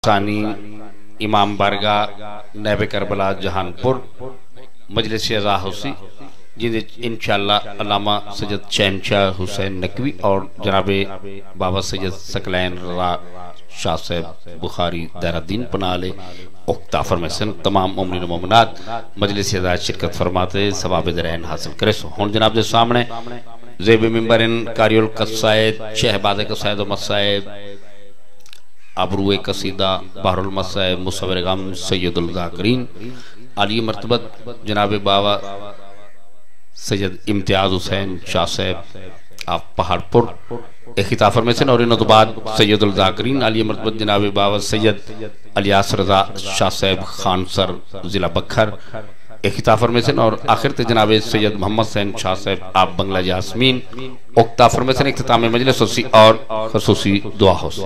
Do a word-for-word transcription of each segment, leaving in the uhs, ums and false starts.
सानी इमाम बारगाह नैब करबला जहानपुर मजलिस अज़ा हुसी जिन्हें इंशाअल्लाह अल्लामा सैयद शहनशाह हुसैन नकवी और जनाब बाबा सैयद सकलैन रज़ा शाह साहब बुखारी दारुद्दीन पनाले उक्ता फरमासन तमाम मोमिन मोमिनात मजलिस अज़ा शिरकत फरमाते सवाब दरैन हासिल करे। सो हुन जनाब के सामने ज़ेब मिंबर इन कारियुल कसायद शहबाद कसायद मसायद आबरूए कसीदा बहरुल मसायब मुसव्विर गम सैयदुल ज़ाकिरीन आली मर्तबत जनाब बाबा सैयद इम्तियाज हुसैन शाह साहब आप पहाड़पुर खिताब फरमासन और इन तो बाद सैयदुल ज़ाकिरीन आली मर्तबत जनाब बाबा सैयद अलियास रज़ा शाह साहब खान सर जिला बखर खिताब फरमासन और आखिर ते जनाब सैयद मोहम्मद हुसैन शाह साहब आप बंगला यास्मीन उक्ता फरमासन इख्तिताम मजलिस होसी और खसूसी दुआ होसी।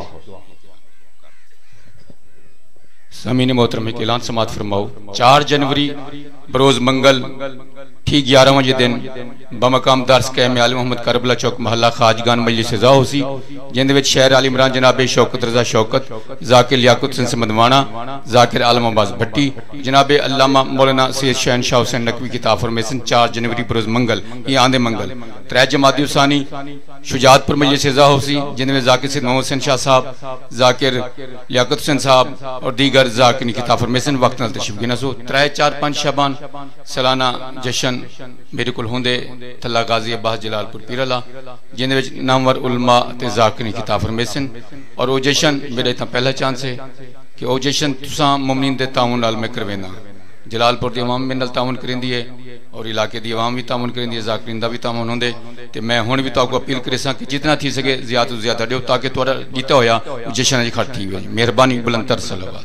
ज़मीन मोहतरम के ऐलान समात फरमाओ। चार जनवरी बरोज मंगल ठीक ग्यारह बजे दिन बमकाम दर्स कैम आल मोहम्मद करबला चौक महल्ला खाजगान मजलिस अज़ा हुसी जिंदे विच शहर आल इमरान जनाब शौकत रजा शौकत जाकिर लियाकत सिंह मदवाना जाकिर आलम अब्बास भट्टी जनाब अल्लामा मौलाना सैयद शहनशाह हुसैन नकवी किताब फरमासन चार जनवरी बरोज मंगल ये आंदे मंगल त्रै जमाती उसानी शुजातपुर मजलिस अज़ा हुसी जिंदे में जाकिर सैयद मोहम्मद हुसैन शाह साहब जाकिर लियाकत हुसैन साहब और दीगर जाकिर किताब फरमासन वक्त नाल तशरीफ गिना सो त्रै चार पांच शबान सालाना जश्न मेरे को होंदे थला गाजी अब्बास जलालपुर पीरला जिंदे विच नामवर उलमा ते जाकिर किताब फरमासन और ओ जश्न मेरे इतना पहला चांस है कि ओ जश्न तुसा मुमिनीन दे ताउन नाल मैं करवेना जलालपुर दी अवाम मेरे नाल ताउन करिंदी है और इलाके दी अवाम भी ताउन करिंदी है जाकिरीन दा भी ताउन होंदे ते मैं हुण भी ताको अपील करेसा कि जितना थी सके ज्यादा तो ज्यादा दियो ताकि तुहाडा जीता होया जश्न च खट थी वजे। मेहरबानी बुलंदतर सलावत।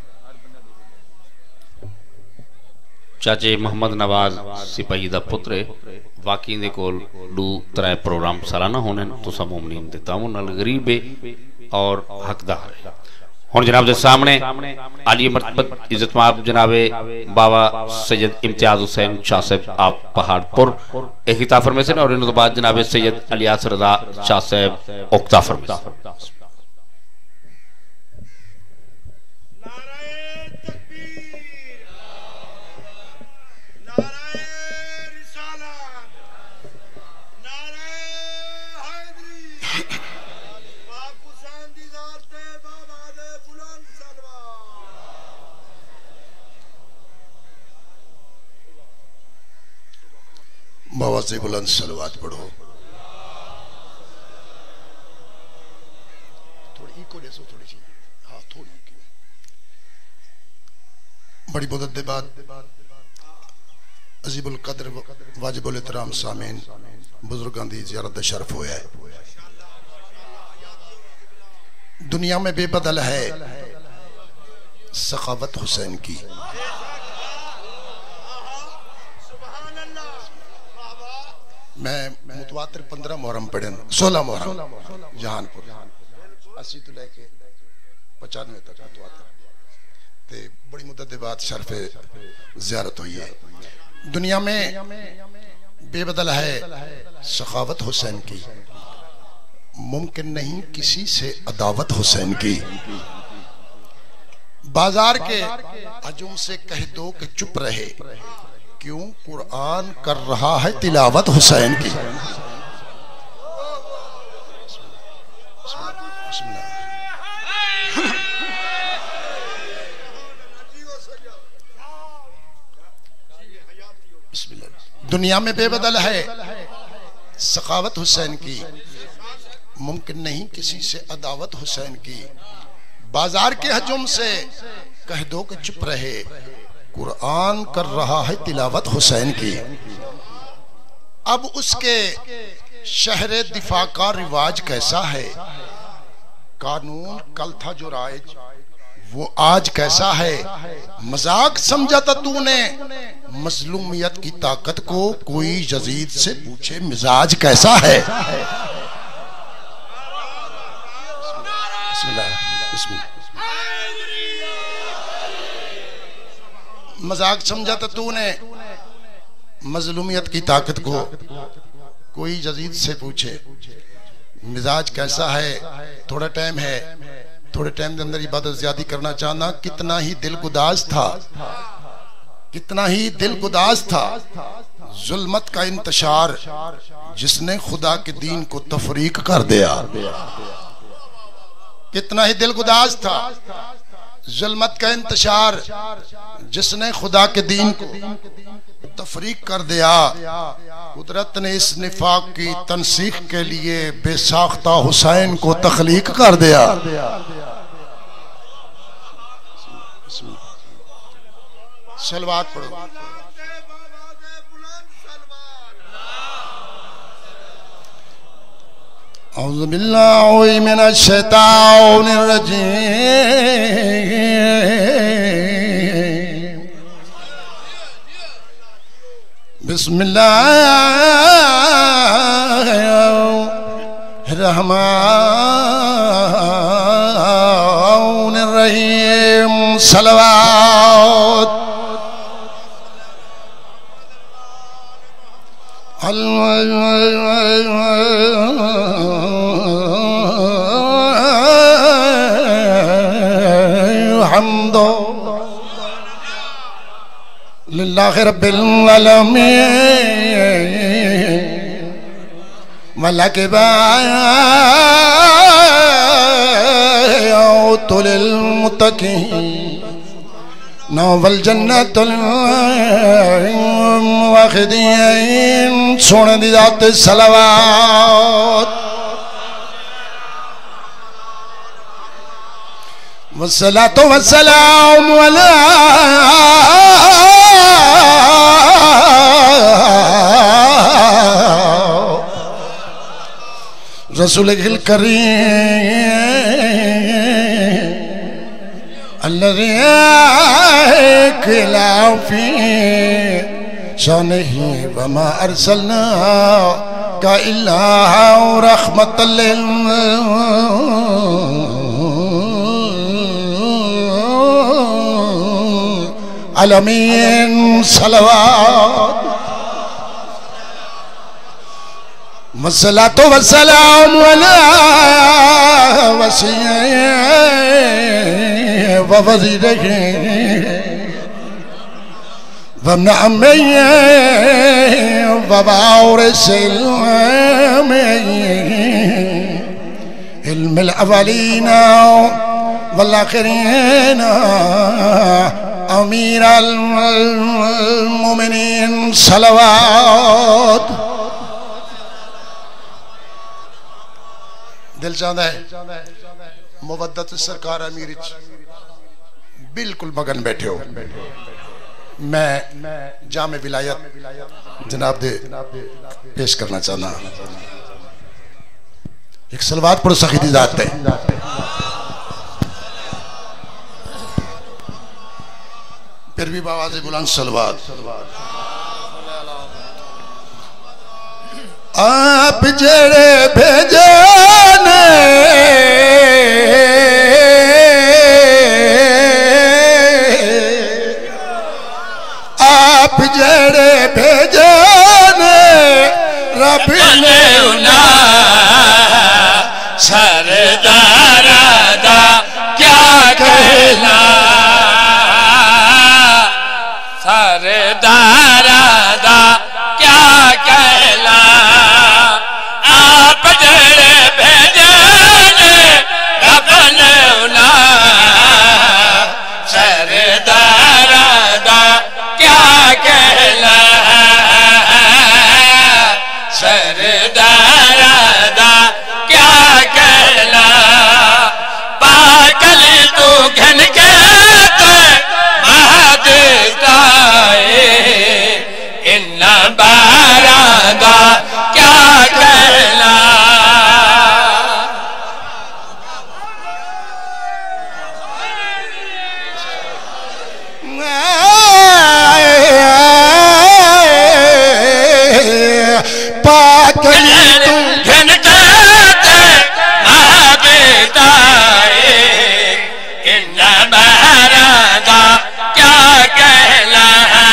चाचे मोहम्मद नवाज सिपाही दा पुत्र वाकई दे कोल दो त्रै प्रोग्राम सालाना होने तो सब मोमिनीन दे ताउन नाल गरीब और हकदार है। हुन जनाब दे सामने आली मर्तबत इज्जतमाब जनाबे बाबा सैयद इम्तियाज हुसैन शाह साहब आप पहाड़पुर खिताब फरमासन और इन तो बाद जनाबे सैयद अलियास रज़ा शाह साहब उक्ता फरमासन। बाबा से बुलंद सलवात पढ़ो। थोड़ी इको देसो थोड़ी सी हाँ थोड़ी बड़ी मुद्दत के बाद अजीबुल कदर वाजिबुल एहतराम सामीन बुजुर्गों की ज़ियारत का शरफ होया है। दुनिया में बेबदल है सखावत हुसैन की। मैं मुतवातिर पंद्रह मुहर्रम पढ़न सोलह मुहर्रम जहानपुर अस्सी तो लेके पचानवे तक मुतवातिर ते बड़ी मुद्दत के बाद शरफ ज़ियारत हुई है। दुनिया में बेबदल है सखावत हुसैन की, मुमकिन नहीं किसी से अदावत हुसैन की। बाजार के हजूम से कह दो कि चुप रहे, क्यों कुरान कर रहा है तिलावत हुसैन की। दुनिया में बेबदल है सखावत हुसैन की, मुमकिन नहीं किसी से अदावत हुसैन की। बाजार के हजूम से कह दो कि चुप रहे, कुरान कर रहा है तिलावत हुसैन की। अब उसके शहरे दिफा का रिवाज कैसा है, कानून कल था जो राइज वो आज कैसा है। मजाक समझा था तूने मजलूमियत की ताकत को, कोई यजीद से पूछे मिजाज कैसा है। मजाक समझा था तूने मजलूमियत की ताकत को, कोई यजीद से पूछे मिजाज कैसा है। थोड़ा टाइम है थोड़े टाइम के अंदर इबादत ज्यादा करना चाहना। कितना ही दिल गुदाज था, कितना ही दिल गुदाज था जुल्मत का इंतशार, जिसने खुदा के दीन को तफरीक कर दिया। कितना ही दिल गुदाज था जुल्मत का इंतशार, जिसने खुदा के दीन को तफरीक कर दिया। कुदरत ने इस निफाक की तनसीख के लिए बेसाख्ता हुसैन को तख्लीक कर दिया। सलवात पढ़ो। औज़ु बिल्लाहि मिनश शैतानिर रजीम। बिस्मिल्लाहिर्रहमानिर्रहीम। सलवात हम्दो लिल्लाहि रब्बिल आलमीन वलकिबातुल मुत्तकीन नवल जन्नतुल मुवहिदीन। सोने दी जात सलावत वस्सलातु वस्सलामु अला रसूलिल करीम अल्लज़ी खिलाफी शानिही वमा अर्सलनाका इल्ला रहमतल लिल आलमीन। सलवात वस्सलातु वस्सलामु अला वसीय्यि व वज़ीरिही व अम्मिय्यि व वारिसिल इल्मिल अव्वलीना वल आखिरीना अमीरुल मोमिनीन। सलवात। दिल चाहता है मुवद्दत सरकार अमीर बिल्कुल मगन बैठे हो। मैं जामे विलायत जनाब दे पेश करना चाहना। एक सलवात पढ़ो सखी दी जात है। फिर भी आवाज़ बुलंद सलवात। आप जड़े भेजे आप जड़े भेजे रब ने उना सरदारा दा क्या कहना। सरदारा दा क्या कहना। आप जड़े भेजे रब ने उना सरदारा दा क्या कहना। सरदारा दा क्या कहना। पागल तू घन के इन बारादा क्या कहना। पागल तू घन कहते महादेताए इन बारादा क्या कहना।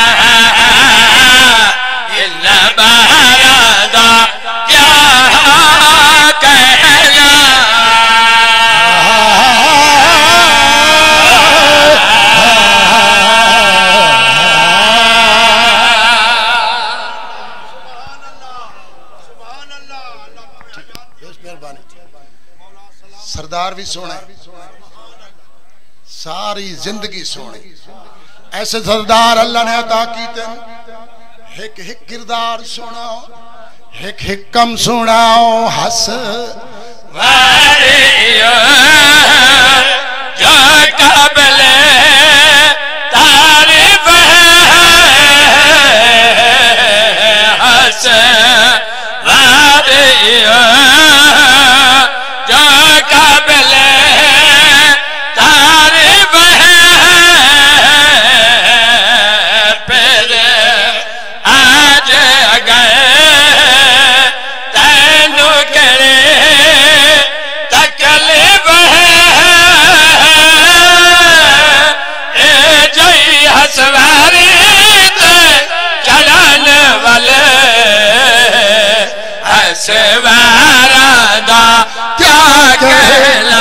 बारादा क्या कहना। भी सोने, सारी जिंदगी सोने। ऐसे सरदार अल्लाह ने अता कीते, हिक हिक किरदार सुनाओ, हिक हिक कम सुनाओ। हस वारियो जो काबिले तारीफ है, हस वारियो जो काबिले तारीफ है, फिर आज गए तैनू करे तकलीफ है, ए जई हसवारी चढ़न वाले हसवारा दा क्या कहना।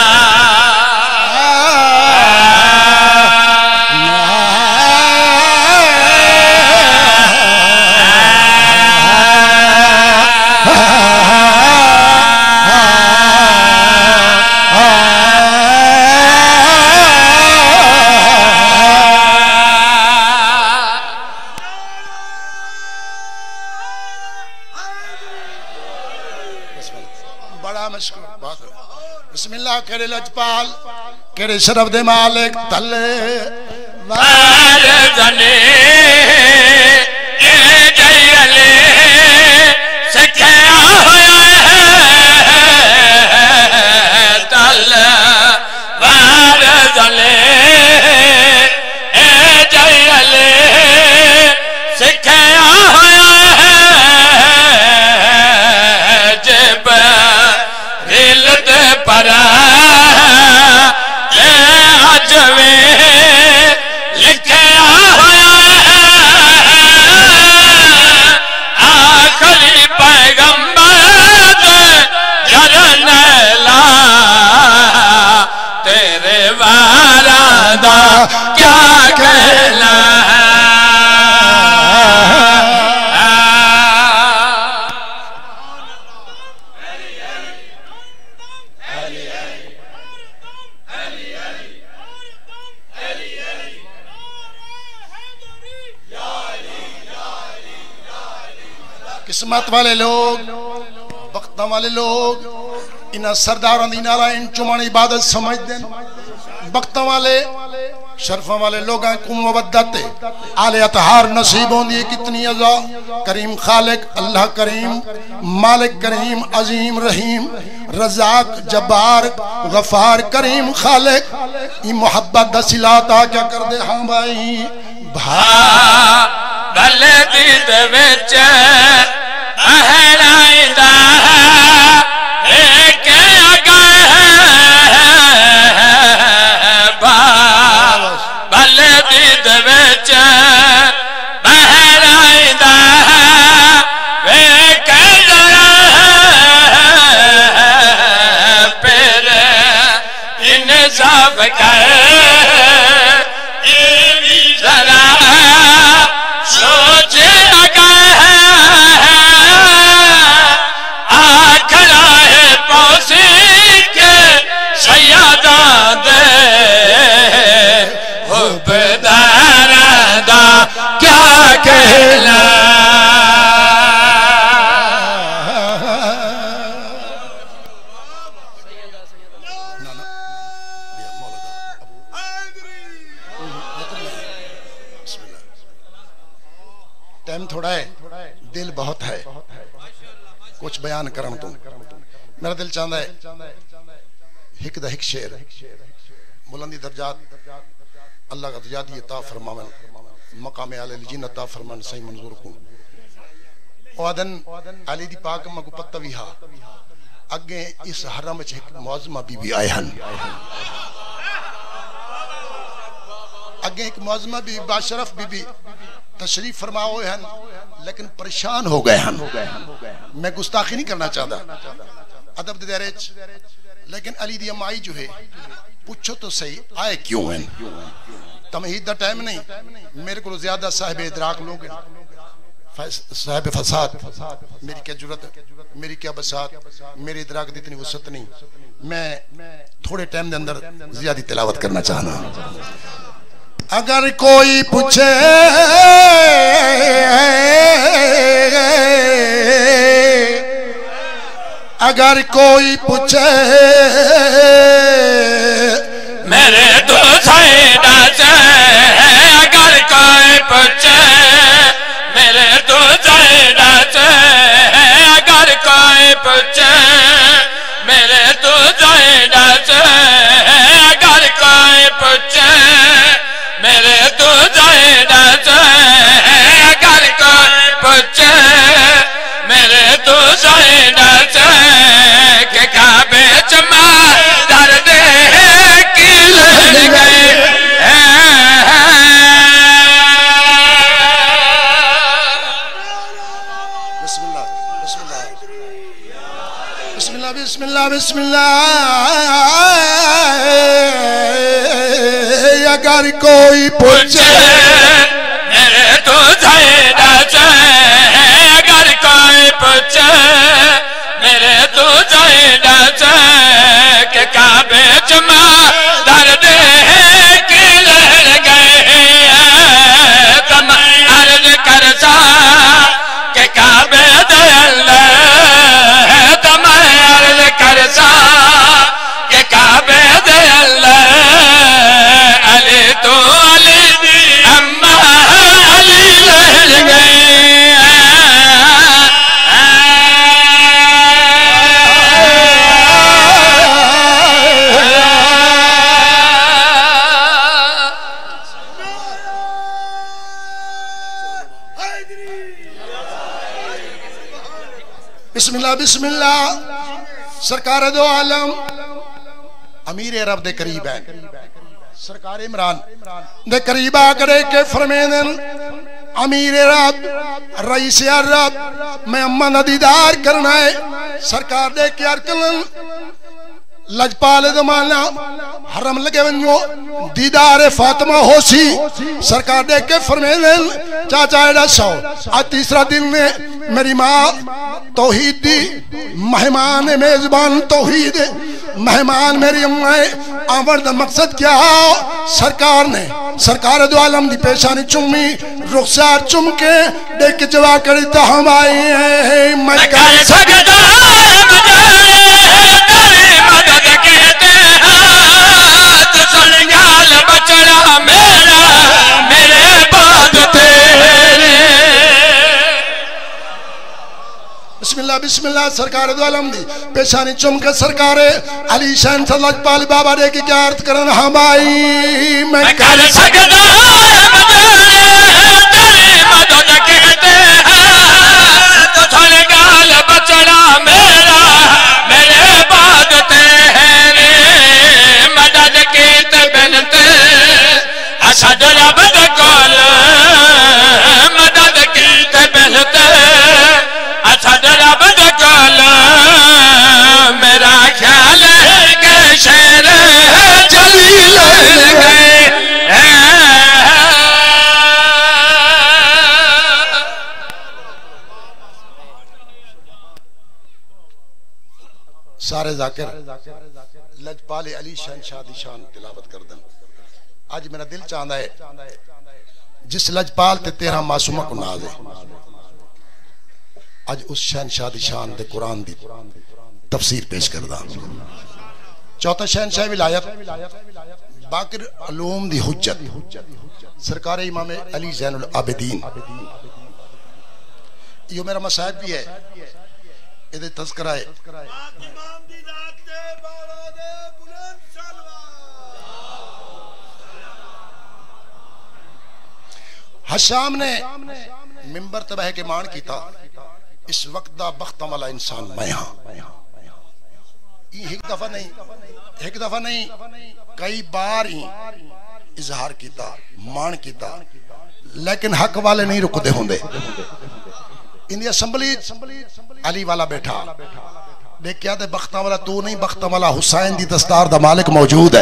बिस्मिल्लाह करे लजपाल केरे शरफ दे मालिक तले वार जने ए जयले सखया होया है, तल वार जने ए जयले सखया होया है, जब रिलत परा अजवे लिखया होया है, आखिरी पैगंबर जरन ला तेरे वारा दा क्या कहना। किस्मत वाले लोग, वक्त वाले लोग इन्हें सरदारों की नारायण चुमन इबादत समझते हैं। वक्त वाले शरफ वाले लोग कुमवद्दत आले अतहार नसीब होंदी कितनी अज़ा। करीम खालिक अल्लाह करीम, मालिक करीम, अजीम रहीम, रज़ाक जब्बार गफार करीम खालिक ई मोहब्बत दा सिलाता क्या कर दे। हाँ भाई भा भले दीद विच अहराइंदा एक भले दीद विच बहराइंदा वेख फिर इंसाफ कर जरा सोच आखरा है पौसी के सयादा दे हुबदारा दा क्या कहना। टाइम थोड़ा है, दिल बहुत है, कुछ बयान करम तू। मेरा दिल चाहता है हिक दा हिक शेर बुलंदी दर्जात अल्लाह का दर्जात ये ता फरमावन, मकाम आले जिन्नत ता फरमान सही मंजूर को। ओदन अली दी पाक मको पत्ता भी हा अगे इस हरम च एक मौजमा बीबी आए हन, अगे एक मौजमा बीबी बाशरफ बीबी तशरीफ फरमाओ हन, लेकिन परेशान हो गए हन। मैं गुस्ताखी नहीं करना चाहता अदब दे दायरे च, लेकिन अली दी अम्माई जो है पूछो तो सही आए क्यों हैं। तमहीद दा टाइम नहीं, मेरे को ज्यादा साहिब इदराक लोग हैं, साहिब फसाद मेरी क्या जुर्रत, मेरी क्या बसात, मेरे इदराक दी इतनी वसत नहीं। मैं थोड़े टाइम के अंदर ज्यादा तिलावत करना चाहना। अगर कोई पूछे अगर कोई पूछे मेरे तो साइडा से, अगर कोई पूछे मेरे तो साइडा से, अगर कोई पूछे मेरे तो साइडा से, अगर कोई पूछे मेरे तो साइडा से, अगर कोई पूछे मेरे तो साइडा से, के काबे चमा दर्द की लग गए। बिस्मिल्लाह बिस्मिल्लाह बिस्मिल्लाह बिस्मिल्लाह। अगर कोई पूछे मेरे तो साइडा से, अगर कोई पूछे मेरे तो साइडा से, के काबे चमा दर्द की लड़ गए। तम अर्ज करता के काबे दल, तम अर्ज करता के काबे दल, अली तो अली अम्मा अली लड़ गए। बिस्मिल्लाह बिस्मिल्लाह। सरकार दो आलम अमीर अरब दे करीब है, सरकार इमरान दे करीब आकड़े के फरमेन अमीर अरब रईस अरब मैं अम्मा दा दीदार करना है। सरकार दे के अरकलन लजपाल जमाना हरम लगे वनो दीदार फातिमा होसी। सरकार दे के फरमेन चाचा एड़ा सौ आ तीसरा दिन ने मेरी माँ तौहीद दी मेहमान मेजबान तौहीद मेहमान मेरी अम्मा आवर दा मकसद क्या है। सरकार ने सरकार दो आलम दी पेशानी चुमी रुखसार चुम के देख जवा करी तो हम आए हैं। मैं कर सकता तेरी मदद कहते हैं, तो संगाल बचड़ा मेरा मेरे बाद तेरे। बिस्मिल्लाह बिस्मिल्लाह। सरकार दो आलम दी पेशानी चुम के सरकार अली शान लजपाल बाबा दे की क्या अर्थ करन हम आई। मैं कर सकता तेरी मदद कहते हैं, तो संगाल बचड़ा मेरा मेरे बाद तेरे। मदद की बनते असद रब कौल, मदद की बनते असद रब कौल। मेरा ख्याल है कि शेर जलील गए। सारे जाकिर लजपाल अली शान शादी शान तिलावत कर दन। आज मेरा दिल चाहता है जिस लजपाल ते तेरा मासूमा को नाज है, आज उस शान शादी शान दे कुरान दी तफसीर पेश कर दा। चौथा शहनशाह विलायत बाकिर उलूम दी हुज्जत सरकार इमाम अली ज़ैनुल आबिदीन। यो मेरा मसाहब भी है, इधर तज़किरा है। हशाम ने मिंबर तबाह के मान की था, इस वक्त दा बख्तम वाला इंसान मैं हाँ। एक दफा नहीं एक दफा नहीं कई बार ही इजहार किया मान किया, लेकिन हक वाले नहीं रुकते होंगे। इंदी असम्बली अली वाला बैठा देखिया ते बख्ता वाला तू नहीं, बख्ता वाला हुसैन दी दस्तार दा मालिक मौजूद है।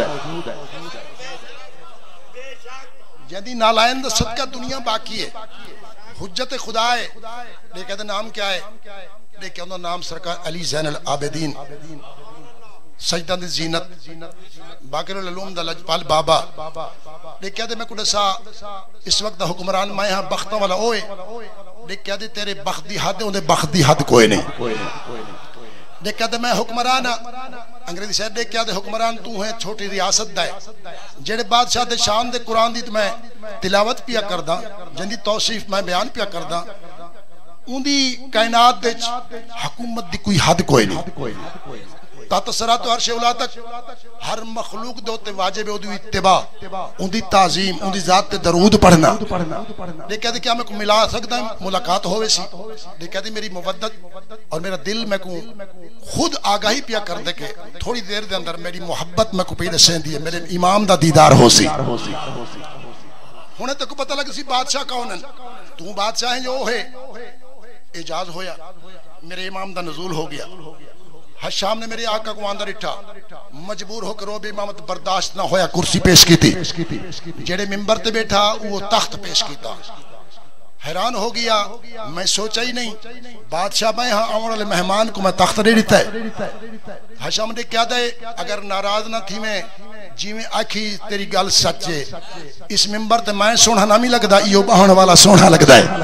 यदि नालायन दा सदका दुनिया बाकी है, हुज्जत खुदा है। देखा नाम क्या है, देखिया नाम सरकार अली ज़ैनुल आबिदीन। सजदा दी जीनत बाकिर उलूम दा लजपाल बाबा देखिया दे मैं को दसा इस वक्त दा हुक्मरान मैं हां बख्तां वाला ओए देखिया दे तेरे बख्त दी हद ओंदे बख्त दी हद कोई नहीं देखिया दे मैं हुक्मरान अंग्रेजी शहर देखिया दे हुक्मरान तू है छोटी रियासत दा जेड़े बादशाह दे शान दे कुरान दी मैं तिलावत पिया करदा जिंदी तौसीफ मैं बयान पिया करदा उंदी कायनात दे हुकूमत दी कोई हद कोई नहीं तातसरा तो अर्श उला तक हर मखलूक दे उते वाजिब है ओदी इत्तिबा उंदी ताजीम उंदी जात ते दरूद पढ़ना देखिया दे क्या मैं को मिला सकदा मुलाकात होवे सी देखिया दे मेरी मुवद्दत और मेरा दिल मैं को खुद आगाही पिया कर दे के थोड़ी देर दे अंदर मेरी मोहब्बत मैं को पीड़े सेंदी है मेरे इमाम दा दीदार हो सी हुणे तक पता लग सी बादशाह कौन है तू बादशाह है जो है इजाज होया मेरे इमाम दा नज़ूल हो गया हशाम ने मेरे आका को अंदर इठा मजबूर होकर रोब इमामत बर्दाश्त ना होया कुर्सी पेश की थी जेड़े मिंबर ते बैठा वो तख्त पेश कीता हैरान हो गया मैं सोचा ही नहीं बादशाह मैं हाँ आने वाले मेहमान को मैं तख्त दे देता है हशाम ने क्या दे अगर नाराज ना थी मैं जिवें आखी तेरी गल सच है इस मिंबर ते मैं सोना ना नहीं लगता यो बहन वाला सोना लगता है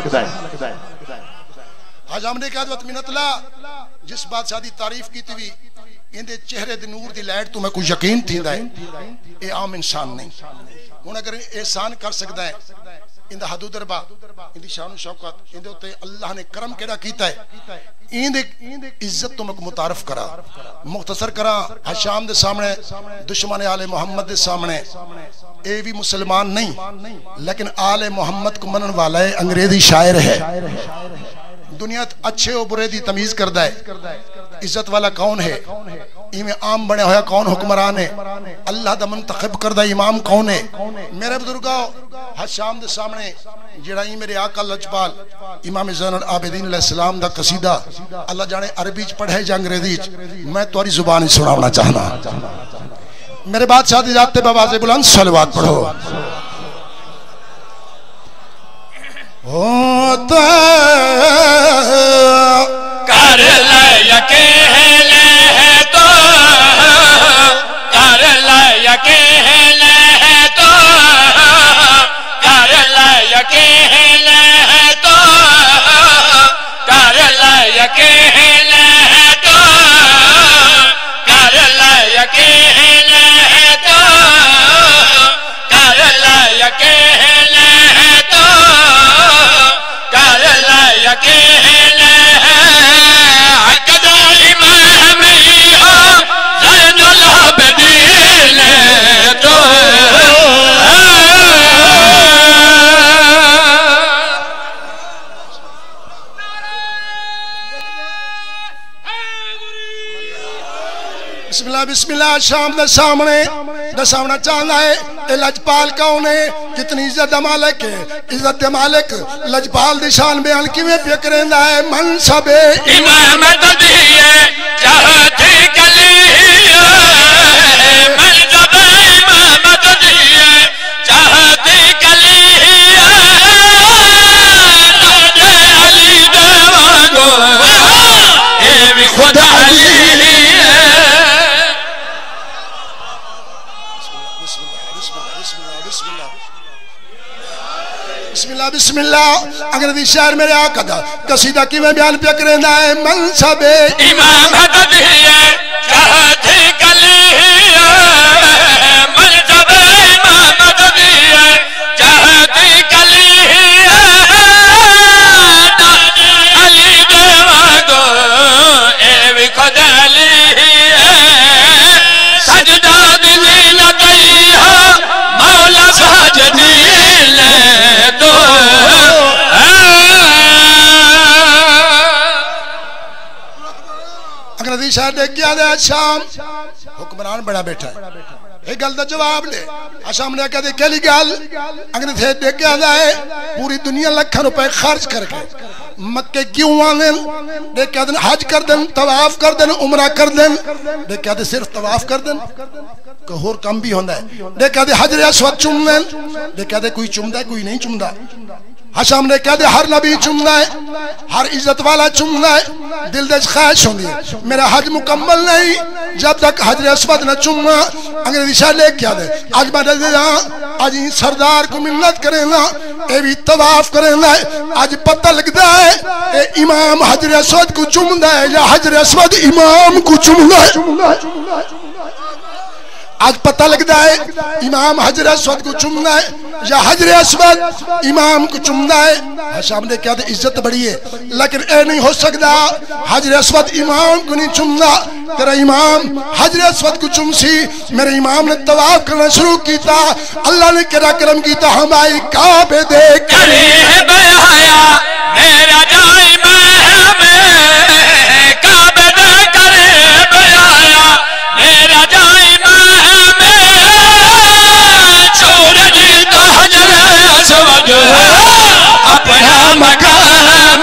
आज हमने कहा मिनतला जिस बादशाह की तारीफ की थी इंदे चेहरे दे नूर दी लाइट तो मैं कोई यकीन थींदा है ये आम इंसान नहीं हुण अगर एहसान कर सकदा है इंदा हदू दरबा इंदी शान शौकत इंदे उते अल्लाह ने करम केड़ा कीता है इंदे इज्जत तो मैं मुतारफ करा मुख्तसर करा हशाम दे सामने दुश्मन आले मोहम्मद दे सामने ए भी मुसलमान नहीं लेकिन आले मोहम्मद को मनन वाला है अंग्रेजी शायर है दुनिया अच्छे और बुरे दी तमीज करदा है इज्जत वाला कौन है इमें आम बने होया कौन हुक्मरान है अल्लाह दा मुंतखब करदा इमाम कौन है मेरे बुजुर्गो हर शाम दे सामने जेड़ा ई मेरे आका लजपाल इमाम ज़ैनुल आबिदीन अलैहिस्सलाम दा कसीदा अल्लाह जाने अरबी च पढ़े या अंग्रेजी च मैं तुम्हारी जुबान में सुनाना चाहना मेरे बादशाह दी जात ते बावाज़े बुलंद सलवात पढ़ो होता कर ले यकीन है तो कर ले यकीन है तो कर ले यकीन है तो कर ले यकीन है तो कर ले यकीन है तो कर ले यकीन है तो कर ले यकीन है अकदा इमाम हो ज़ैनुल आबिदीन तो बिस्मिल्लाह बिस्मिल्लाह शाम दे सामने दसावना चाहना है ए लजपाल कौन है कितनी इज्जत मालिक है इज्जत मालिक लजपाल दी शान बयान किवें पे करेंदा है मनसबे इमामत दी है चाहती कली मनसबे इमामत दी है चाहती कली अली देवागो ए भी खुदा अली बिस्मिल्लाह बिस्मिल्लाह अंग्रेजी शायर मेरे आका दा कसीदा किवें बयान पे करेंदा है मनसबे इमामत दी है चाहती कली मनसबे इमामत दी है चाहती कली अली देवागो ए भी खुदा अली सजदा दिली लगई हो मौला साजदी तो अंग्रेजी शायर देख गया दे शाम हुक्मरान बड़ा बैठा है एक गल दा जवाब ले आसाम ने कहते केली गल अंग्रेजी देख गया है पूरी दुनिया लाखों रुपए खर्च करके मक्के क्यों आने देख कहते हज कर देन तवाफ कर देन उमरा कर देन देख कहते सिर्फ तवाफ कर देन को होर काम भी होंदा है देख कहते हजर अस्वद चुमने देख कहते कोई चुमदा कोई नहीं चुमदा हशम ने कह दे हर नबी चुमना है, हर इज्जत वाला चुमना है, दिल दे ख्वाहिश होंदी है मेरा हज मुकम्मल नहीं जब तक हजर अस्वद न चुमा। अंग्रेजी शाह ले क्या दे आज मैं आज सरदार को मिन्नत करेगा ये भी तवाफ करेगा। आज पता लगता है ए इमाम हजर अस्वद को चुमदा है या हजर अस्वद इमाम को चुमदा है। आज पता लगता है इमाम हजर अस्वद को चुमना है या हजर अस्वद इमाम को चुमना है। हशाम ने क्या इज्जत बड़ी है लेकिन ए नहीं हो सकता हजर अस्वद इमाम को नहीं चुमना। तेरा इमाम हजर अस्वद को चुमसी मेरे इमाम ने तवाफ करना शुरू किया। अल्लाह ने क्या करम किया हमारी काबे दे करे बहाया मेरा जाए काबे दे करे बहाया मेरा जाए अपना मकाम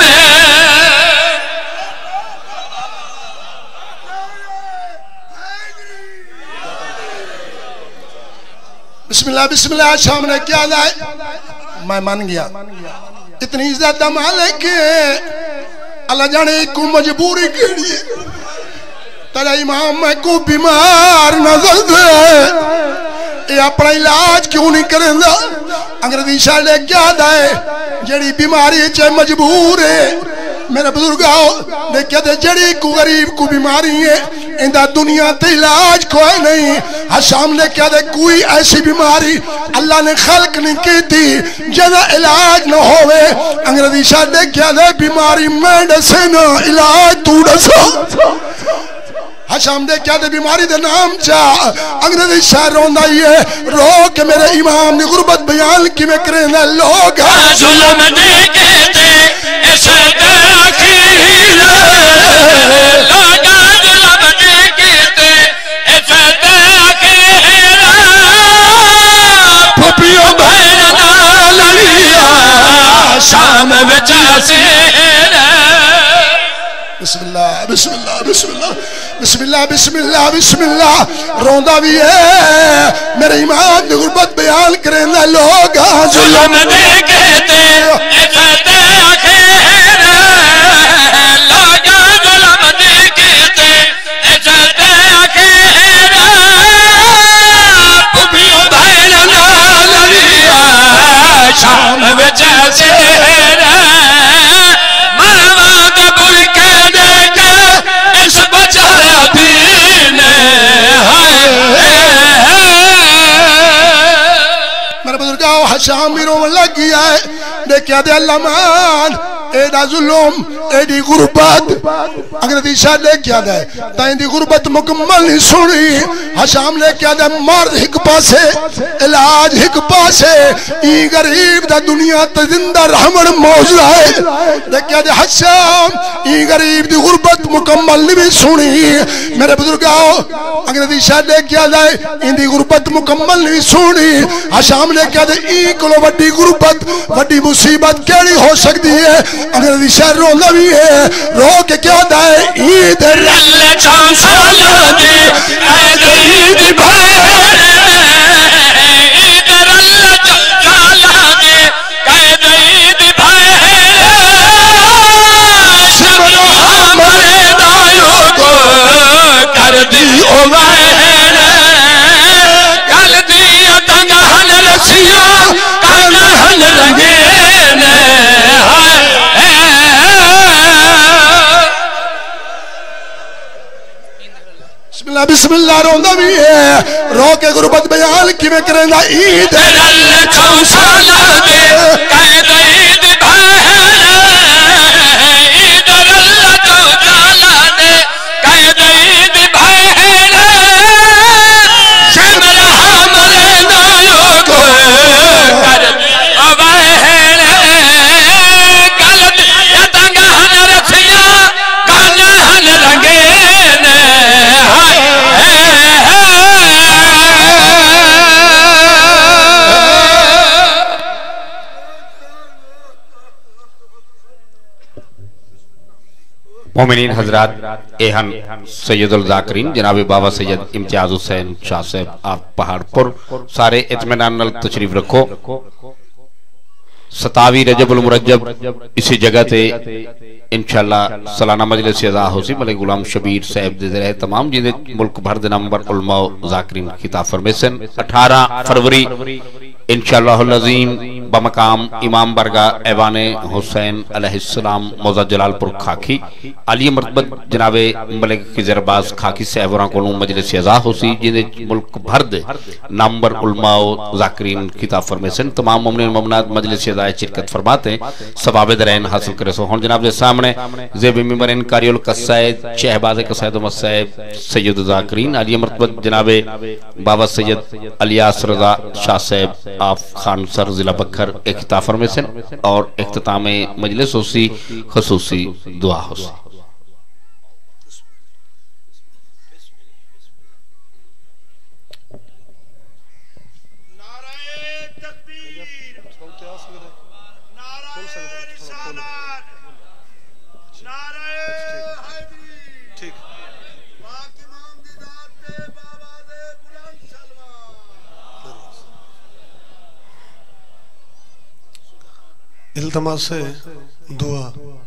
बिस्मिल्लाह बिस्मिल्लाह। शाम ने क्या लाए मैं मान गया इतनी इज्जत मालिक अल्लाह जाने को मजबूरी केड़ी है तेरा इमाम मैं को बीमार नजर दे ये अपना इलाज क्यों नहीं करेंदा। अंग्रेजी शाह ले क्या है जड़ी बीमारी च मजबूर है मेरे बुजुर्ग ने कहते जड़ी को गरीब को बीमारी है इंदा दुनिया ते इलाज कोई नहीं। हशाम ने कहते कोई ऐसी बीमारी अल्लाह ने खल्क नहीं की थी जदा इलाज न होवे। अंग्रेजी शाह ने कहते बीमारी मैं दसे ना इलाज तू दसो। हशाम दे क्या दे बीमारी दे नाम चा अंग्रेजी शाह रोंदा ही है रो के मेरे इमाम ने गुरबत बयान किवें करेंदा लोग जुल्म दे कहते ऐसे आखिर लोग जुल्म दे कहते ऐसे आखिर फुपियो बहन नाल लिया शाम विच से बिस्मिल्लाह बिस्मिल्लाह बिस्मिल्लाह बिस्मिल्लाह बिस्मिल्लाह बिस्मिल्लाह। रोंदा भी है मेरे इमाम ने गुरबत बयान करेंदा लोग जुल्म दे कहते कहते आखिर लोग जुल्म दे कहते कहते आखिर पुपियो बहन नाल लिया शाम विच से शाम भी रोवन लग गया है देखिया दे अल्लाह मान एडा जुल्म एडी गुरबत अंग्रेजी शाह ने क्या दे ताइंदी गुरबत मुकम्मल नहीं सुनी। हशाम ने क्या दे मर्द एक पासे इलाज एक पासे ई गरीब दा दुनिया ते जिंदा रहमन मौजूद है देखिया दे हशाम ई गरीब दी गुरबत मुकम्मल नहीं सुनी। मेरे बुजुर्गों अंग्रेजी शाह ने क्या दे इंदी गुरबत मुकम्मल नहीं सुनी। हशाम ने क्या दे ई कोलो वड्डी गुरबत वड्डी मुसीबत केड़ी हो सकती है। अंग्रेजी शाह रोंदा भी है रो के क्या दे ईद रल्ले चां साला दे ईद भाई ईद रल्ले चां साला दे कैद ईद भाई सबरो हमारे दायो को कर दी ओ वहन कल दी तंगहन रसिया कानहन लगे ने बिस्मिल्लाह। रोंदा भी है रो के गुरबत बयान किवें करेंदा ईद रल्ले चां साला दे कैद ईद भाई ईद रल्ले चां साला दे कैद ईद भाई शमरा हमरे नायो को कर अवहन कल तंगहन रसिया कानहन रंगे ने मोमिनीन हजरात एहन सैयदुल जाकिरीन जनाब बाबा सैयद इम्तियाज हुसैन शाह साहब आप पहाड़पुर सारे इत्मीनान नाल तशरीफ रखो। सतावी रजबुल मुरज्जब इसी जगह ते इंशाअल्लाह सालाना मजलिस अज़ा होसी मलिक गुलाम शबीर साहब दे रहे तमाम जिन्हें मुल्क भर दे नंबर उलमा ज़ाकिरीन खिताब फरमेसन अठारह फरवरी इंशाअल्लाह अज़ीम बमकाम इमाम बरगा ऐवान हुसैन अलैहिस्सलाम मौजा जलालपुर खाकी आली मरतबत जनाबे मलिक खिजरबाज खाकी साहबरा को मजलिस अज़ा होसी जिन्हें मुल्क भर दे नंबर उलमा ज़ाकिरीन खिताब फरमेसन तमाम मुमिन मुमिनात मजलिस अज़ा शिरकत फरमाते हैं सवाब दरैन हासिल करे सो हुन जनाब दे सामने ज़ेब मिंबर इन कारियुल कसायद शहबाज कसायद मसायब सैयद ज़ाकिरीन आली मरतबत जनाबे बाबा सैयद अलियास रज़ा शाह साहब आप खान सर जिला बखर एक खिताब फरमेसन और इख्तिताम मजलिस होसी खुसूसी दुआ होसी। इल्तमास से दुआ।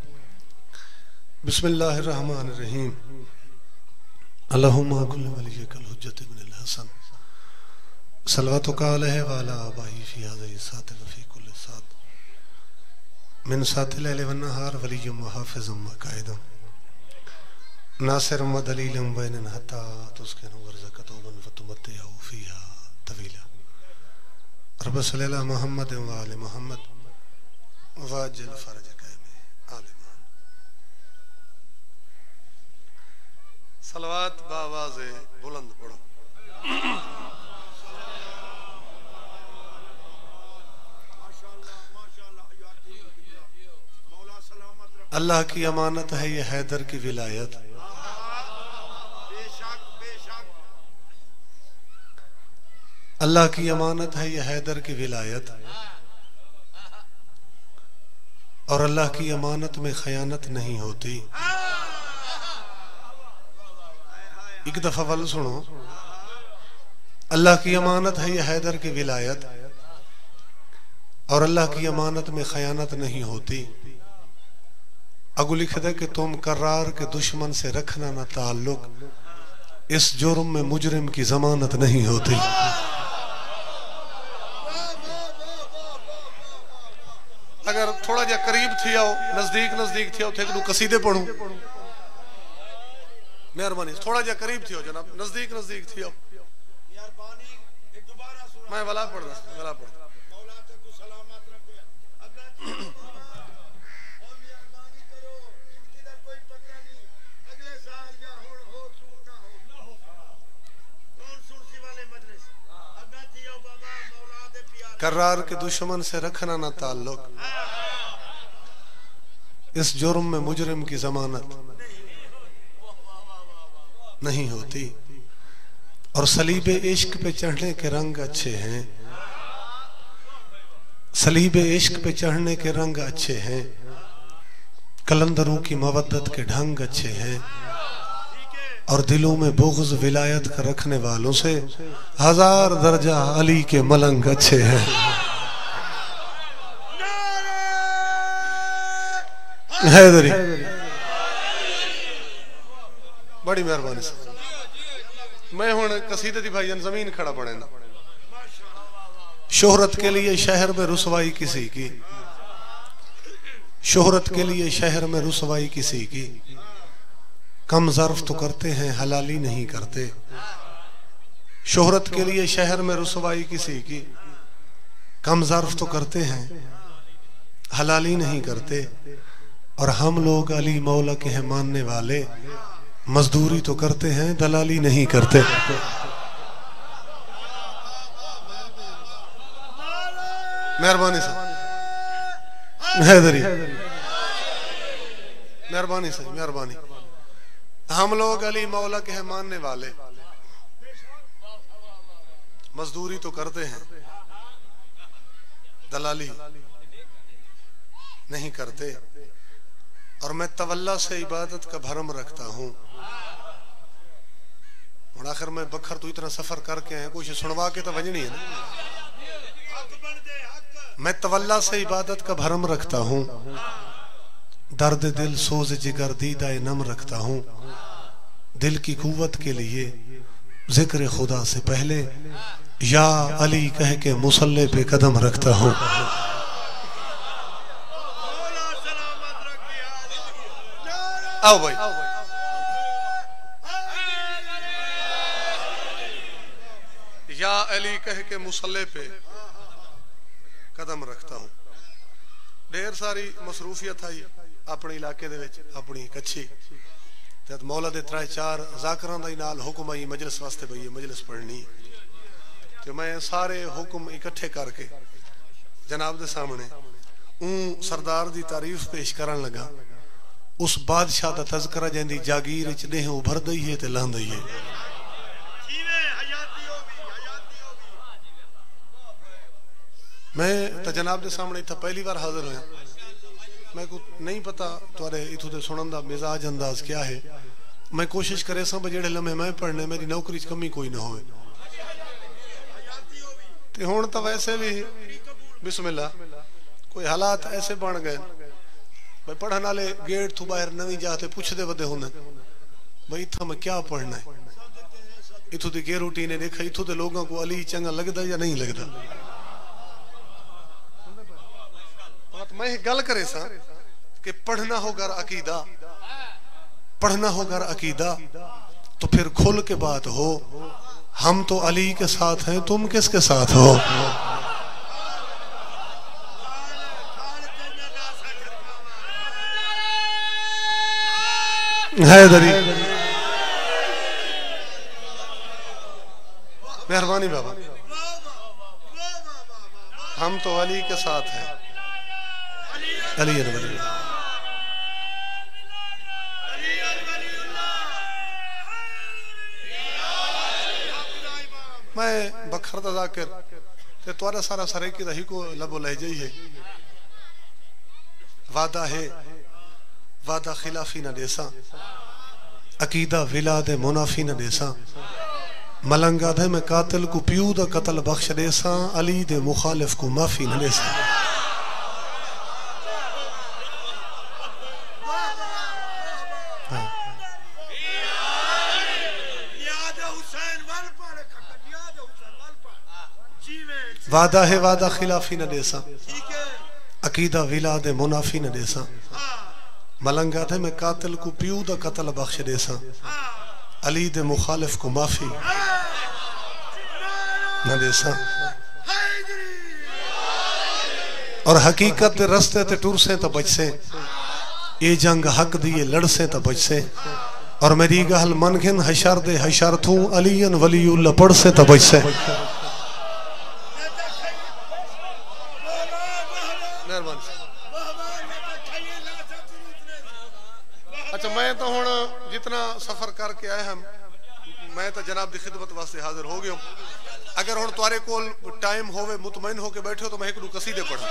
बिस्मिल्लाहिर्रहमानिर्रहीम। अल्लाहुम्मा कुल्ल वलिय्यकल हुज्जत इब्नुल हसन सल्लल्लाहु अलैहि व अला आबाही फी हाज़िहि सात व फी कुल्लि सात मिन सातिल लैल व नहार वलिय्युम व हाफ़िज़ुम व काइदुम नासिरुम व दलीलुम बैनन हत्ता तुस्किनु वर्ज़क़तुम व तुमत्तिहु फ़ीहा तवीला। रब्ब सल्लि अला मुहम्मद व आलि मुहम्मद वाजिल फरज कायम आलिमान। सलवात बावाज़े बुलंद पढ़ो। अल्लाह की अमानत है ये हैदर की विलायत, अल्लाह की अमानत है ये हैदर की विलायत, और अल्लाह की अमानत में खयानत नहीं होती। एक दफा वल सुनो। अल्लाह की अमानत है ये हैदर की विलायत और अल्लाह की अमानत में खयानत नहीं होती। अगु लिख दे कि तुम करार के दुश्मन से रखना ना ताल्लुक, इस जुर्म में मुजरिम की जमानत नहीं होती। अगर थोड़ा जा करीब थी आओ, नजदीक नजदीक थी आओ, थे कि कसीदे पढ़ूं, मेहरबानी थोड़ा जा करीब थी हो जनाब, नजदीक नजदीक थी आओ, मैं वाला पढ़ वाला पढ़ करार के दुश्मन से रखना ना ताल्लुक, इस जुर्म में मुजरिम की जमानत नहीं होती। और सलीबे इश्क पे चढ़ने के रंग अच्छे हैं, सलीबे इश्क पे चढ़ने के रंग अच्छे हैं, कलंदरों की मवद्दत के ढंग अच्छे हैं, और दिलों में बुग़्ज़ विलायत का रखने वालों से हजार दर्जा अली के मलंग अच्छे हैं। हैदरी बड़ी मेहरबानी से मैं हूं कसीदे दी भाईजान जमीन खड़ा पड़े ना। शोहरत के लिए शहर में रुसवाई किसी की, शोहरत के लिए शहर में रुसवाई किसी की, कम ज़र्फ तो करते हैं हलाली नहीं करते। शोहरत के लिए शहर में रुसवाई किसी की, कम ज़र्फ तो करते हैं हलाली नहीं करते। और हम लोग अली मौला के हैं मानने वाले, मजदूरी तो करते हैं दलाली नहीं करते। मेहरबानी से हैदरी, मेहरबानी से मेहरबानी। हम लोग अली मौला के हैं मानने वाले, मजदूरी तो करते हैं दलाली नहीं करते। और मैं तवल्ला से इबादत का भरम रखता हूं। और आखिर में बखर तो इतना सफर करके आए, कुछ सुनवा के तो वजनी है ना। मैं तवल्ला से इबादत का भरम रखता हूँ, दर्द दिल सोज जिगर दीदा नम रखता हूँ। दिल की कुव्वत के लिए जिक्र खुदा से पहले या अली कह के मुसल्ले पे कदम रखता हूँ। आओ भाई, या अली कह के मुसल्ले पे कदम रखता हूँ। ढेर सारी मसरूफियत आई अपने इलाके दे विच, अपनी कच्छी ते मौला दे त्रै चार जाकरां दा नाल हुक्म आई मजलिस वास्ते भई मजलिस पढ़नी। ते मैं सारे हुक्म इकट्ठे करके जनाब दे सामने ऊं सरदार दी तारीफ पेश करन लगा। उस बादशाह दा तज़करा जंदी जागीर च देह उभर दई है ते लहंदई है। मैं तो जनाब के सामने इतना पहली बार हाजिर होया। मैं को नहीं पता तुरे इथों दे सुनन दा मिजाज अंदाज क्या है। मैं कोशिश करे सा जेड़े लम्हे मैं पढ़ने मेरी नौकरी च कमी कोई ना होवे। ते हुण तो वैसे भी बिस्मिल्लाह कोई हालात ऐसे बन गए भाई पढ़ने वाले गेट तू बाहर नवी जाते पुछते वदे होंगे भाई इतना मैं क्या पढ़ना है, इथों की क्या रूटीन है। देखा इथों के लोगों को अली चंगा लगता या नहीं लगता। मैं गल करे सा कि पढ़ना होगा अकीदा, पढ़ना होगा अकीदा तो फिर खुल के बात हो। हम तो अली के साथ हैं, तुम किसके साथ हो? हैदरी मेहरबानी बाबा, हम तो अली के साथ हैं। अली अली मैं बखर दा जाकर ते तुआरा सारा सरे की रही को लबो ले जाइए। वादा है वादा खिलाफी न देसा, अकीदा विलाद मुनाफी न देसा। मलंगा दे में कातिल को पियू दा कतल बख्श देसा, अली दे मुखालिफ को माफी न देसा। वादा है वादा खिलाफी न देसा, अकीदा विलाद मुनाफी न देसा। मलंगा थे मैं कातिल को पियू दा कतल बख्श देसा, अली दे मुखालिफ को माफी न देसा। और हकीकत दे रस्ते ते टुर से तो बच से, ये जंग हक दिए लड़ से तो बच से। और मेरी गहल मनगिन हशर दे हशर थू, अलीयन वलीउल्लाह पढ़ से तो बच से। अच्छा मैं तो हुण जितना सफर करके आए हम, मैं तो जनाब की खिदमत वास्ते हाजिर हो गया। अगर हुण तुआरे कोल टाइम होवे मुतमईन होके बैठे हो तो मैं एक दो कसीदे पढ़ा।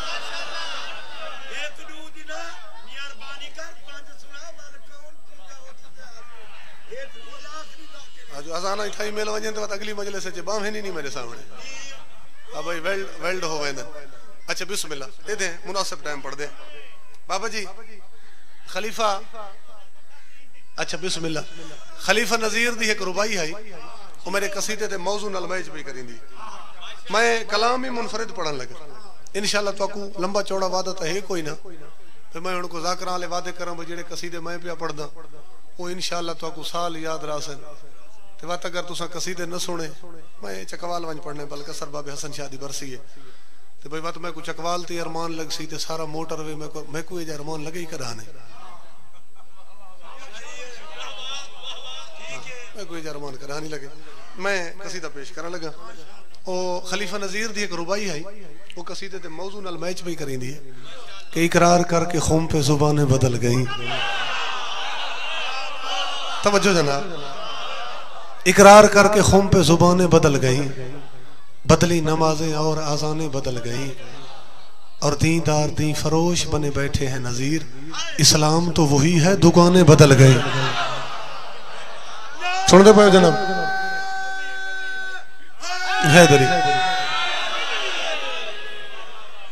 आज अजाना इथाई मेल वजन तो अगली मजलिस से बाम है नहीं मेरे सामने। अब भाई वेल्ड वेल्ड हो वेंदन। अच्छा बिस्मिल्लाह दे दे, मुनासिब टाइम पढ़ दे बाबा जी। खलीफा अच्छा बिस्मिल्लाह खलीफा नजीर दी एक रुबाई है, वो मेरे कसीदे ते मौजू नाल मैच भी करिंदी। मैं कलाम ही मुनफरिद पढ़न लगा। इंशाअल्लाह तो को लंबा चौड़ा वादा तो है कोई ना, फिर मैं उनको जाकरां वाले वादे करा जेड़े कसीदे मैं पिया पढ़दा वो इंशाअल्लाह तो को साल याद रासन। ते बात अगर तुसा कसीदे न सुने मैं चकवाल वंज पढ़ने बल कसर बाबे हसन शाह दी बरसी है। तो भाई बात मैं को चकवाल ते अरमान लग सी ते सारा मोटरवे मैं को मैं को ये अरमान लगे ही कराने मैं कोई अरमान कराने लगे। मैं कसीदा पेश करने लगा। ओ खलीफा नजीर दी एक रुबाई है, वो कसीदे ते मौजू नाल मैच भी करींदी है कि इकरार करके खूम पे जुबानें बदल गई। तवज्जो जनाब, इकरार करके खूम पे जुबानें बदल गई, बदली नमाजें और आजानें बदल गई। और दीदार दी फरोश बने बैठे हैं नजीर, इस्लाम तो वही है दुकानें बदल गई। सुन दे पाओ जनाब हैदरी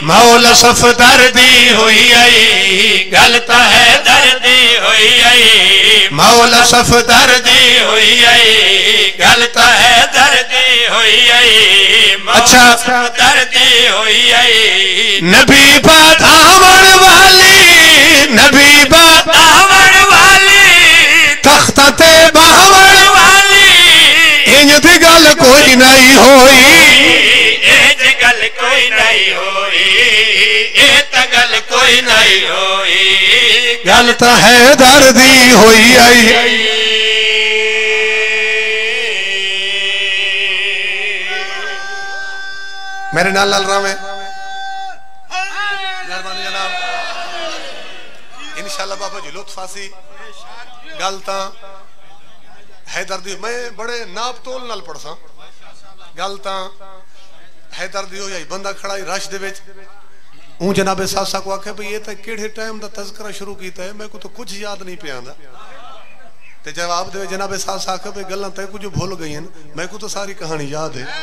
मौला सफ दर्दी हुई आई गल तो है दर्दी हुई आई मौला सफ दर्दी हुई आई गलत है दर्दी हुई आई अच्छा दर्दी हुई आई नबी बात आवन वाली नबी बात आवन वाली तख्त ते बावन वाली इंज दी गल कोई नहीं होई इंज गल कोई नहीं होई ए त गल कोई नहीं होई गल तो है दर्दी हुई आई मेरे नाल लाल राम है इंशाल्लाह बाबा जी लुत्फ फासी गल तो है दर्दी मैं बड़े नाप तोल नाल पढ़सा गल तो है दर्दी हो जाई बंदा खड़ा ही रश दे विच ऊं जनाबे सासा को आखे भाई ये तो केड़े टाइम दा तज़किरा शुरू कीता है मैं को तो कुछ याद नहीं पे आंदा ते जवाब दे जनाबे सासा आखे भाई गल्लां ते कुछ भूल गई हैं मैं को तो सारी कहानी याद है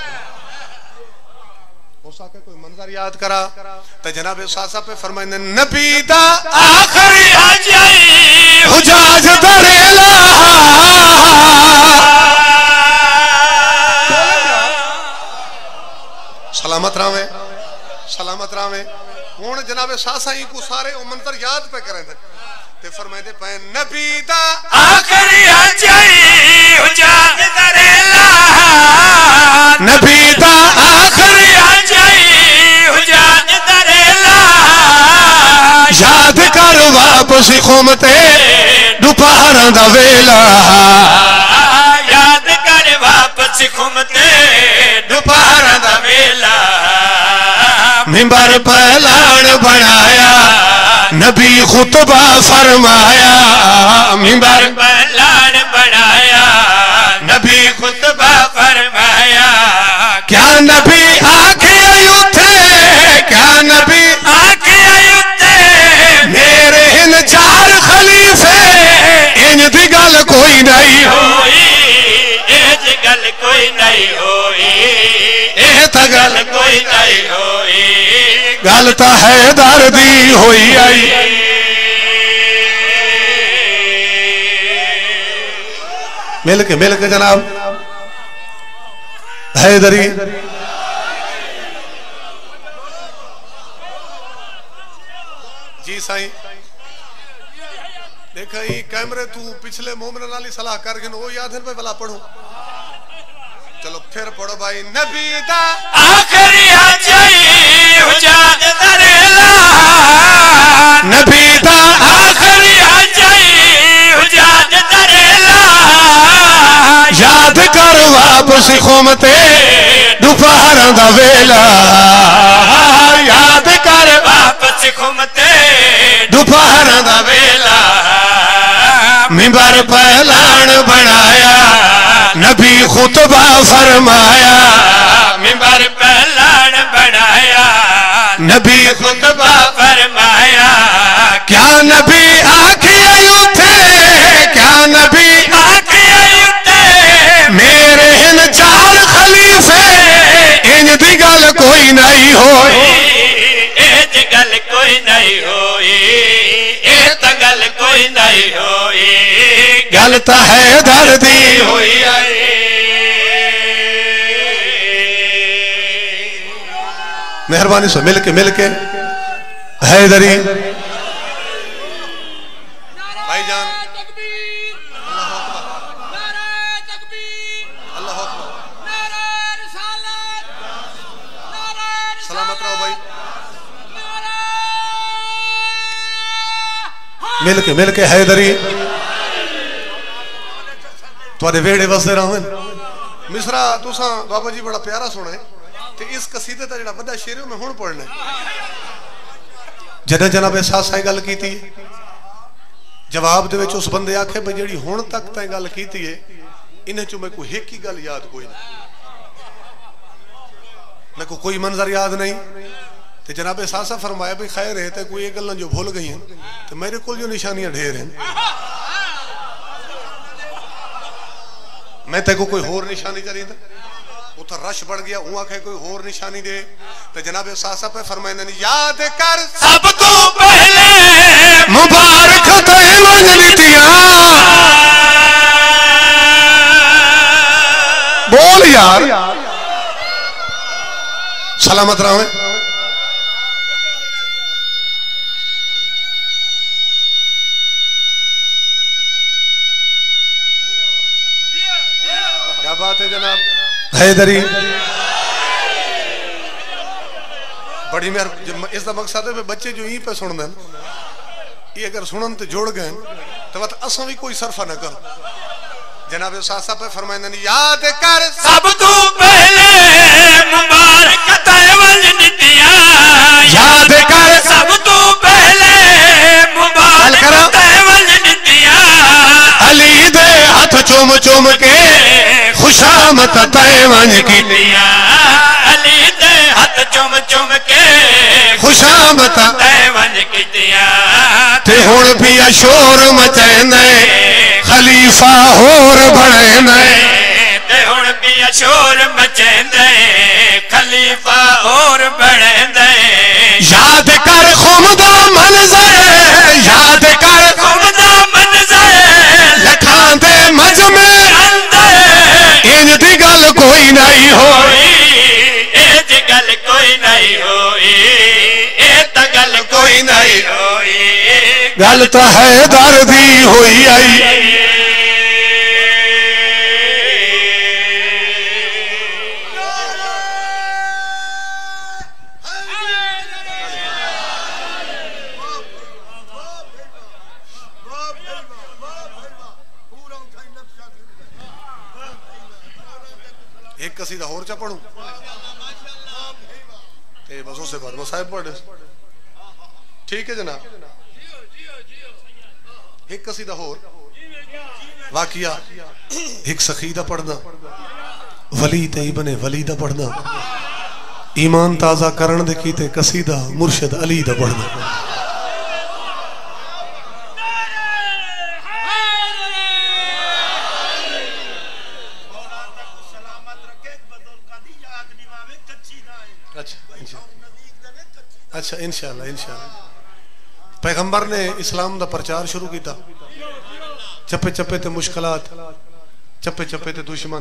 हो सके कोई मंजर याद करा ते जनाबे सासा पे फरमाइंदे नबी दा आखिरी अजाई हुजाज दरेला सलामत रावे सलामत रावे हुण जनाबे सासाई को सारे ओ मंजर याद पे करें ते फरमाइंदे पे नबी दा आखिरी अजाई हुजाज दरेला नबी दा आखिरी अजाई हुजाज दरेला याद कर वापस खुमते दोपहर दा वेला याद कर वापस खुमते दोपहर दा वेला मिंबर पहलान बनाया नबी खुतबा फरमाया मिंबर पहलान बनाया नबी खुतबा फरमाया क्या नबी आके उठे क्या नबी आके उठे मेरे इन चार खलीफे इन दी गल कोई नहीं होई एज गल कोई नहीं होई ए त गल कोई नहीं होई गल तो है दर्दी हुई आई मिल के मिल के जनाब हैदरी जी साईं देखा ही कैमरे तू पिछले मोमिन नाली सलाह कर गए वो याद है भाई भला पढ़ो चलो फिर पढ़ो भाई नबी दा आखिरी अजाई हुजाज दरेला नबी दा आखिरी अजाई हुजाज दरेला याद कर वापस खुमते दोपहर दा वेला याद कर वापस खुमते दोपहर दा वेला मिंबर पहलान बनाया नबी खुतबा फरमाया मिंबर पहलान बनाया नबी खुतबा फरमाया क्या नबी आके उठे क्या नबी आके उठे मेरे इन चार खलीफे इन दी गल कोई नहीं होई एज गल कोई नहीं होई ए त गल कोई नहीं होई गल तो है दर्दी हुई आई मेहरबानी से मिल के मिल के हैदरी भाईजान सलामत रहो भाई मिल के मिल के हैदरी तुहाडे वेड़े वसदे रहन मिसरा तुसा बाबा जी बड़ा प्यारा सुना है ते इस कसीदे दा जेड़ा वड्डा शेर मैं हुण पढ़ना जदे जनाबे सासा गल कीती जवाब दे विच उस बंदे आखे भाई जेड़ी हुण तक तैं गल कीती है इन्हां चों मैं कोई एक ही गल याद कोई नहीं मैं को कोई मंजर याद नहीं ते जनाबे सासा फरमाया भाई खैर है ते कोई एक गल्लां जो भूल गई हैं ते मेरे कोल जो निशानियां ढेर हैं मैं तेको कोई होर निशानी चाहिए उधर रश बढ़ गया हूं आखे कोई होर निशानी दे तो जनाब सासा पे फरमाइंदे ने याद कर सब तो पहले मुबारक ते मंजलितियां यार सलामत रहो। क्या बात है जनाब हैदरी बड़ी मेहर। इसका मकसद है बच्चे जो यहीं पे सुन दें ये अगर सुनन तो जोड़ गए तो बस असों भी कोई सरफा न कर। जनाब सासा पे फरमाइंदे ने याद कर सब तू पहले मुबारक तैवल नितिया याद कर सब तू पहले मुबारक तैवल नितिया अली दे हाथ चुम चुम के खुशामत तैवन की अली दे हाथ चुम चुम के खुशामत तैवन कितिया ते हुण भी शोर मचैंदे खलीफा होर बणैंदे ते हुण भी शोर मचैंदे खलीफा होर बणैंदे याद कर खुमदा मंज़र याद कर खुमदा मंज़र लखां दे मजमे अंदर इंज दी गल कोई नहीं होई इंज गल कोई नहीं होई ए त गल कोई नहीं होई गल तो है दर्दी हुई आई एक कसीदा होर चा पढ़ू ते बस उससे बाद साहब पढ़े ठीक है जनाब। एक कसीदा होर वाकिया एक सखीदा पढ़ना वली ते इब्ने वली दा पढ़ना ईमान ताजा करण दे कीते कसीदा मुर्शिद अली दा पढ़ना। अच्छा इंशाअल्लाह इंशाअल्लाह पैगंबर ने इस्लाम दा प्रचार शुरू किया चप्पे चप्पे ते मुश्किलात चप्पे चप्पे ते दुश्मन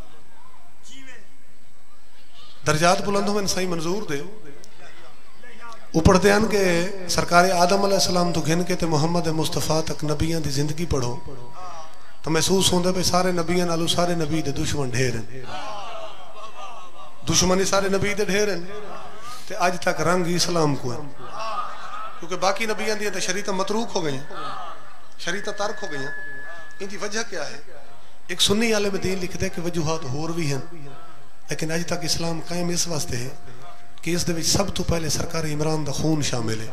दर्जात बुलंद होवे सही मंजूर दे उपड़ते हैं कि सरकार आदम अलैहिस्सलाम तो घिन के ते मोहम्मद मुस्तफा तक नबियां दी जिंदगी पढ़ो तो महसूस होंदा पे सारे नबियां नालों सारे नबी दे दुश्मन ढेर हैं दुश्मनी सारे नबी दे ढेर हैं ते आज तक रंग इस्लाम को है क्योंकि बाकी नबियां दी ते शरीयत मतरूक हो गई शरीयत तर्क हो गई। इनकी वजह क्या है? एक सुन्नी आलिम दीन लिखते हैं कि वजूहात होर भी हैं लेकिन आज तक इस्लाम कायम इस वास्ते है कि इस दे विच सब तो पहले सरकार इमरान दा खून शामिल है।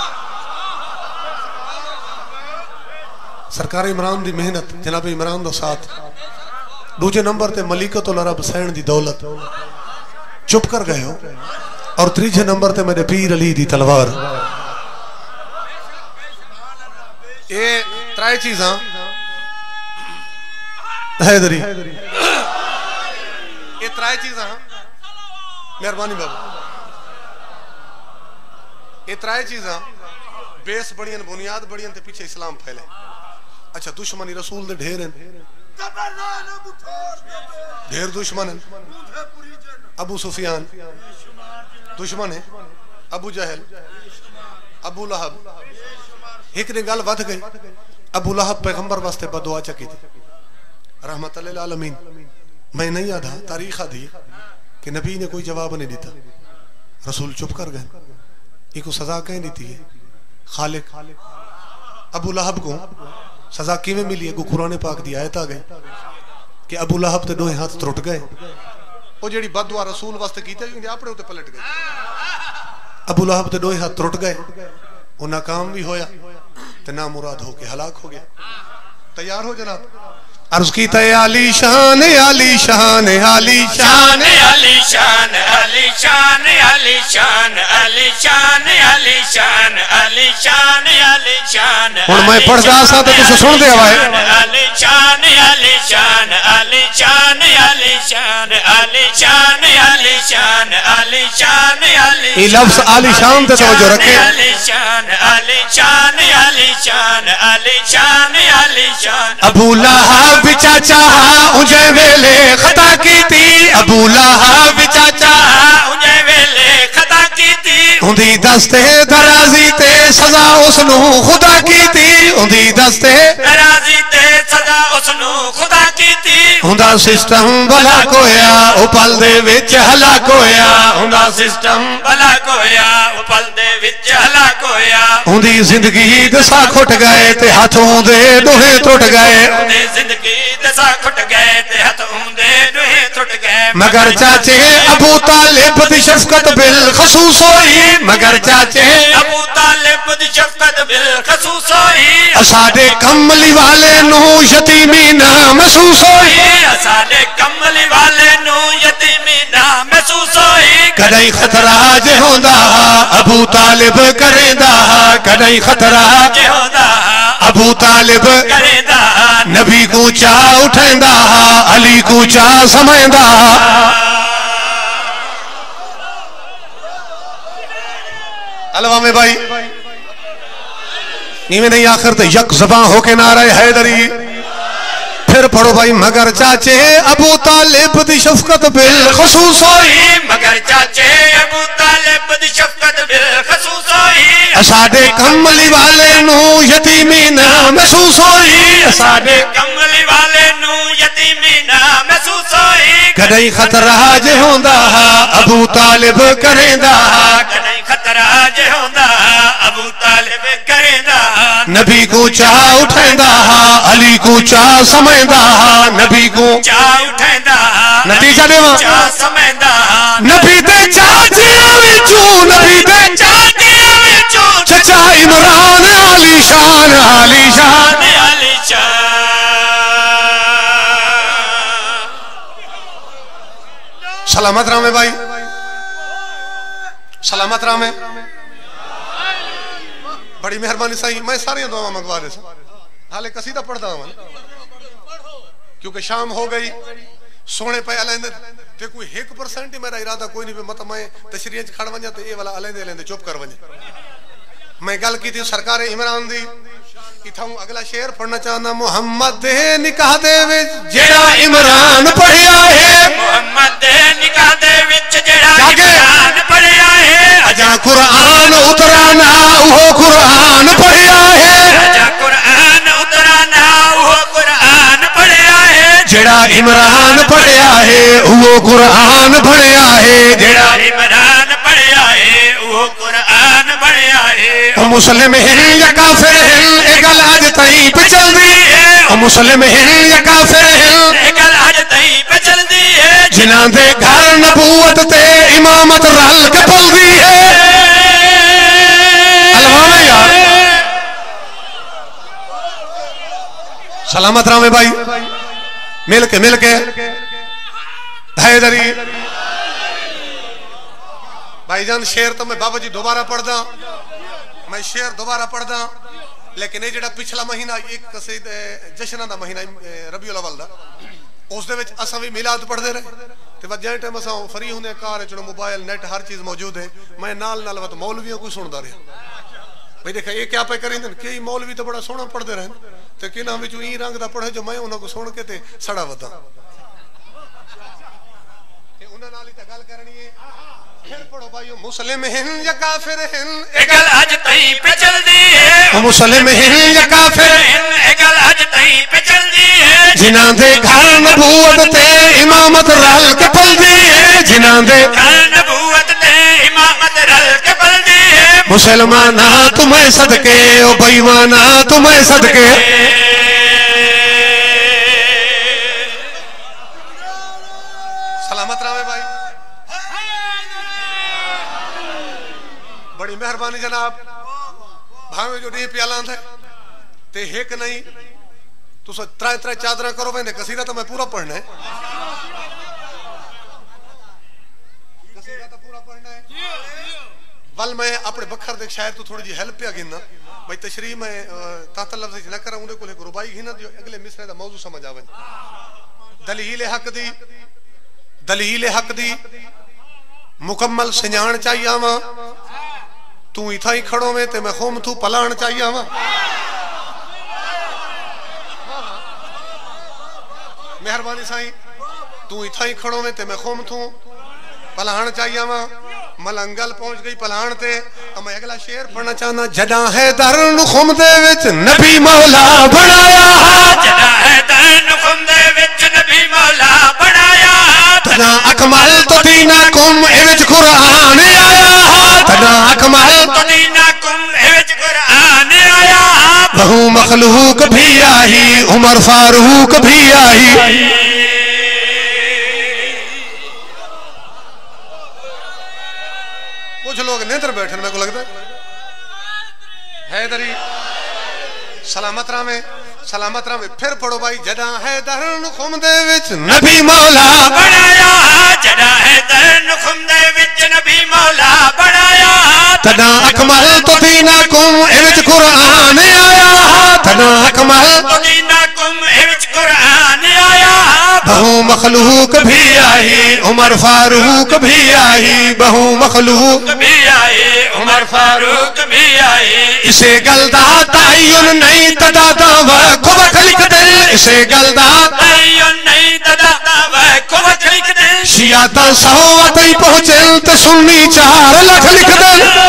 सरकार इमरान दी मेहनत जनाब इमरान दा साथ दूजे नंबर ते मलिकतुल अरब सैन दी दौलत चुप कर गए हो और तीजे नंबर ते मेरे पीर अली दी तलवार। ये त्राई चीज़ां हैदरी ये त्राई चीज़ां मेहरबानी बाबा ये त्राई चीज़ां बेस बड़ियन बुनियाद बड़ियन ते पीछे इस्लाम फैले। अच्छा दुश्मनी रसूल दे ढेर हैं ढेर दुश्मन हैं अबू सुफियान दुश्मन है अबू जहल अबू लहब एक ने गल वध गई अबू लहब पैगंबर वास्ते बदुआ चकी थी रहमत लिल आलमीन। मैं नहीं आधा तारीख आधी कि नबी ने कोई जवाब नहीं दिता रसूल चुप कर गए इको सजा कहीं दी थी खालिक अबू लहब को सजा किवें मिली है कुरान पाक दी आयत आ गई कि अबू लहब ते दो हाथ त्रुट गए वो जेड़ी बदुआ रसूल वास्ते कीते अपने उत्ते पलट गए अबू लहब ते दो हाथ त्रुट गए वो नाकाम भी होया ते ना मुराद होके हलाक हो गया। तैयार हो जनाब अर्ज की तय आली शान आली शान आली शान अली शान अली शान अली शान अली शान अली शान अली शान अली शान हुण मैं पढ़दा सा ते तुस सुन दे आवे अली शान अली शान अली शान अली शान अली शान अली शान अली शान अली ये लफ्ज आली शान ते तवज्जो रखे अली शान अली शान अली शान अली शान अली शान अबू लहब चाचा उजे वेले खता की थी अबू लहब चाचा उन्हें वेले खता की थी उंदी दस्ते दराजी ते सजा उसनू खुदा की थी उंदी दस्ते दराजी ते सजा उसनू खुदा की थी उंदा सिस्टम भला कोया उपल दे विच हलाक होया उंदा सिस्टम भला कोया उपल दे विच हलाक होया उंदी जिंदगी दसा खुट गए ते हाथों दे दोहे टुट गए उंदी जिंदगी दसा खुट गए ते हाथों दे दोहे टुट गए मगर चाचे अबू तालिब दी शफकत बिल खसूस होई मगर चाचे अबू तालिब दी शफकत बिल खसूस होई साडे कमली वाले नू यतीमी ना महसूस होई साडे कमली वाले नू यतीमी ना महसूस होई कदई खतरा जे होंदा अबू तालिब करेंदा कदई खतरा जे होंदा अबू तालिब करेंदा नबी को चा उठेंदा अली को चा समझदा अलवा में भाई इवें नहीं आखिर तो यक ज़बां होके नारा हैदरी फिर पढ़ो भाई मगर चाचे अबू तालिब दी शफकत बिल खसूस होई मगर चाचे अबू तालिब दी शफकत बिल खसूस होई साडे कमली वाले नू यतीमी ना महसूस होई साडे कमली वाले नू यतीमी ना महसूस होई कदई खतरा जे होंदा अबू तालिब करेंदा कदई खतरा जे होंदा अबू तालिब करेंदा नबी को चा उठेंदा अली को चा समझदा नबी को चा उठेंदा नतीजा देवा चा समझदा नबी दे चाचिया विचों नबी दे चाचिया विचों चचा इमरान आली शान आली शान आली शान सलामत रामे भाई सलामत रामे बड़ी मेहरबानी साईं मैं सारी दुआ मंगवा दे हाले कसीदा पढ़ता हूं क्योंकि शाम हो गई सोने पे अलेंदे ते कोई एक परसेंट ही मेरा इरादा कोई नहीं मत मैं तशरीह च खड़ वजा ते ए वाला अलेंदे अलेंदे चुप कर वजे मैं गल की थी सरकार इमरान दी इथां अगला शेर पढ़ना चाहना मोहम्मद दे निकाह दे विच जेड़ा इमरान पढ़िया है मोहम्मद दे निकाह दे विच जेड़ा इमरान पढ़िया है अजा कुरान उतरा ना वो कुरान पढ़िया है अजा कुरान उतरा ना वो कुरान पढ़िया है जेड़ा इमरान पढ़िया है वो कुरान पढ़िया है जेड़ा इमरान पढ़िया है वो कुरान पढ़िया है ओ मुस्लिम है या काफिर है ए गल आज तई पे चलदी है ओ मुस्लिम है या काफिर है ए गल आज तई पे चलदी है जिन्हां दे घर नबूवत ते इमामत रल के पलदी है अलवाना यार सलामत रामे भाई मिल के मिल के हैदरी भाईजान शेर तो मैं बाबा जी दोबारा पढ़दा मैं शेर दोबारा पढ़दा लेकिन ये जेड़ा पिछला महीना एक जश्न का महीना रबीउल अव्वल दा उस दे विच असां भी मिलाद पढ़दे रहे ते बस जै टाइम असां फ्री हुंदे कार च मोबाइल नेट हर चीज मौजूद है मैं नाल नाल वत मौलवियों को सुनदा रहा भाई देखा ये क्या पे करेंदे कई मौलवी तो बड़ा सोहना पढ़दे रहे ते किन्हां विचों ई रंग दा पढ़े जो मैं उन्हां को सुन के ते सड़ा वदा ते उन्हां नाल ही ते गल करनी है फिर पढ़ो भाइयों मुस्लिम हैं या काफिर हैं ए गल आज तई पे चलदी है ओ मुस्लिम हैं या काफिर हैं ए गल आज तई पे चलदी है जिन्हां दे घर नबूवत ते इमामत रल के पलदी है जिन्हां दे घर नबूवत ते इमामत रल के पलदी है मुसलमाना तुम्हें सदके ओ बेईमाना तुम्हें सदके सलामत रहे भाई बड़ी मेहरबानी जनाब भावे जो डी प्याला थे ते एक नहीं तो त्रै त्रै चादर करो मैंने कसीदा तो मैं पूरा पढ़ना है कसीदा तो पूरा पढ़ना है वल मैं अपने बखर दे शायद तो थोड़ी जी हेल्प पे गिनना भाई तशरीह मैं ताता लफ्ज न करा उन्हें को लेकर रुबाई गिनना जो अगले मिसरे दा मौजू समझ आवे दलील हक दी दलील हक दी मुकम्मल सिजान चाहिए आवा तू इथा ही खड़ो में ते मैं खुम तू पलाण चाहिए आवा मेहरबानी साईं तू इथा ही खड़ो में ते मैं खुम थू पलाण चाहिए वहां मलंगल पहुंच गई पलाण ते मैं अगला शेर पढ़ना चाहना जदा है दरन खुम दे विच नबी मौला बनाया जदा है दरन खुम दे विच नबी मौला बनाया तना अकमल तो दीना कुम ए विच कुरान आया तना अकमल तो दीना कुम ए विच कुरान आया बहु मखलूक भी आई उमर फारूक भी आई कुछ लोग नेत्र बैठे मेरे को लगता है हैदरी सलामत राम में सलामत राम में फिर पढ़ो भाई जदा है दरन खुम दे विच नबी मौला बनाया जदा है दरन खुम दे विच नबी मौला बनाया तना अकमल तो दीना कुम ए विच कुरान आया तना अकमल तो दीना कुम ए विच कुरान आया बहु मखलूक भी आई उमर फारूक भी आई बहु मखलूक भी आई उमर फारूक भी आई इसे गलदा तायुन नहीं तदा दावा को लिख दे इसे गलदा तायुन नहीं तदा दावा को लिख दे शियाता सौवत ही पहुंचे तो सुन्नी चार लाख लिख दे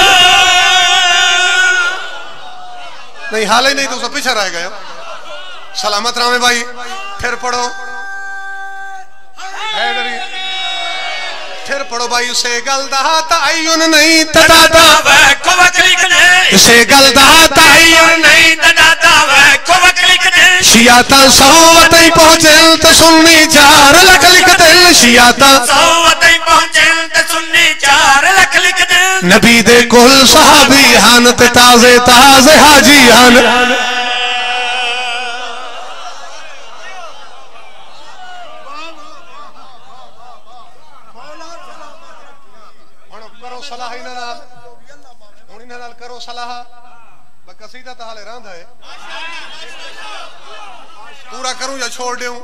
नहीं हाल ही नहीं तो सब पीछे रह गए सलामत रामे भाई फिर पढ़ो फिर पढ़ो भाई उसे गलदा तायुन नहीं तदा दावा को लिख दे इसे गलदा तायुन नहीं तदा दावा को लिख दे शियाता सौवत ही पहुंचे तो सुन्नी चार लाख लिख दे शियाता सौवत ही पहुंचे तो सुन्नी चार लाख लिख दे नबी दे कुल सहाबी हन ते ताजे ताजे हाजी हन करो सलाह इन नाल हुन इन नाल करो सलाह कसीदा तो हाले रंध है पूरा करूं या छोड़ दूं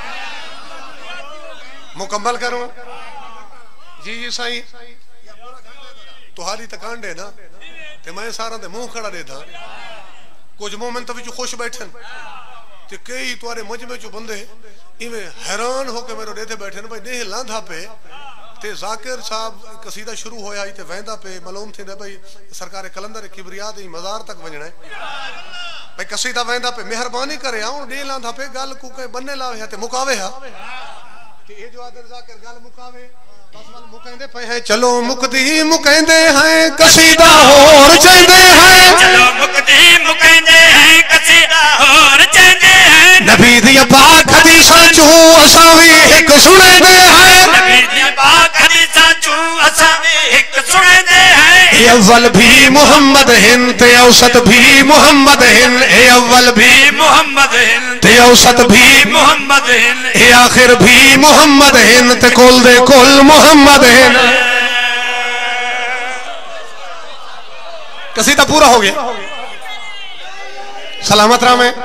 मुकम्मल करूं जी जी साईं तुहारी तकांडे ना ते मैं सारा दे मुंह खड़ा देता कुछ मोमेंट तो विच खुश बैठन ते कई तुहारे मजमे चो बंदे इवें हैरान होके मेरे देते बैठे भाई देह लांधा पे ते जाकिर साहब कसीदा शुरू होया ही ते वेंदा पे मालूम थी भाई सरकार कलंदर किबरिया दी मजार तक वजना है भाई कसीदा वेंदा पे मेहरबानी करे आऊं दे लांधा पे गल को के बन्ने लावे ते मुकावे हा ते ए जो आदर जाकिर गल मुकावे बस मुकंदे पे है चलो मुकदी मुकंदे हैं कसीदा होर चंदे हैं चलो मुकदी मुकंदे हैं कसीदा होर चंदे हैं नबी दी पाक हदीसां चो असां वी एक सुणदे हैं नबी दी पाक हदीसां चो असां वी एक सुणदे हैं ए अव्वल भी मोहम्मद हिन ते औसत भी मोहम्मद हिन ए अव्वल भी मोहम्मद हिन ते औसत भी मोहम्मद हिन ए आखिर भी मोहम्मद हिन ते कुल दे कुल मोहम्मद हिन कसीदा पूरा हो गया सलामत राम है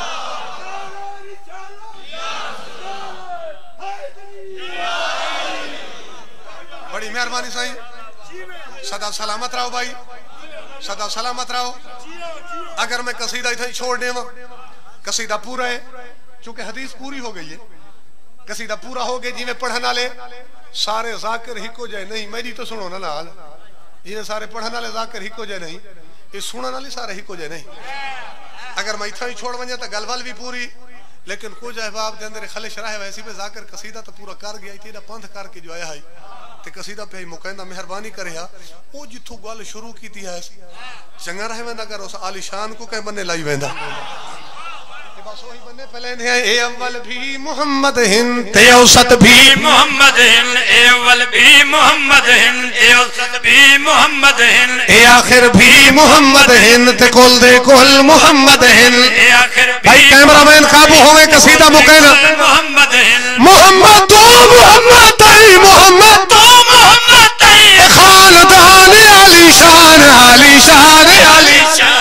बड़ी मेहरबानी साईं सदा सलामत रहो भाई सदा सलामत रहो अगर मैं कसीदा इतना छोड़ देवा कसीदा पूरा है चूंकि हदीस पूरी हो गई है कसीदा पूरा हो गया जिमें पढ़ने वाले सारे जाकिर हिको जाए नहीं मेरी तो सुनो ना लाल जिन्हें सारे पढ़ने वाले जाकिर हिको जाए नहीं ये सुनने वाले सारे हिको जाए नहीं अगर मैं इतना ही छोड़ वजे तो गलवल भी पूरी लेकिन कुछ अहबाब के अंदर खलिश रहा है वैसे पे जाकर कसीदा तो पूरा कर गया थी पंथ करके जो आया है ते कसीदा पे मुकैंदा मेहरबानी करे वो जिथों गल शुरू की थी है चंगा रहे वेंदा कर उस आलिशान को कहीं बन्ने लाई वेंदा बस वही बन्ने पहले ने ए अव्वल भी मोहम्मद हिन ते औसत भी मोहम्मद हिन ए अव्वल भी मोहम्मद हिन ए औसत भी मोहम्मद हिन ए आखिर भी मोहम्मद हिन ते कुल दे कुल मोहम्मद हिन ए आखिर भाई कैमरामैन काबू होवे कसीदा मुकैंदा मोहम्मद हिन मोहम्मद तो मोहम्मद तई मोहम्मद तो मोहम्मद तई खानदान आलीशान आलीशान आलीशान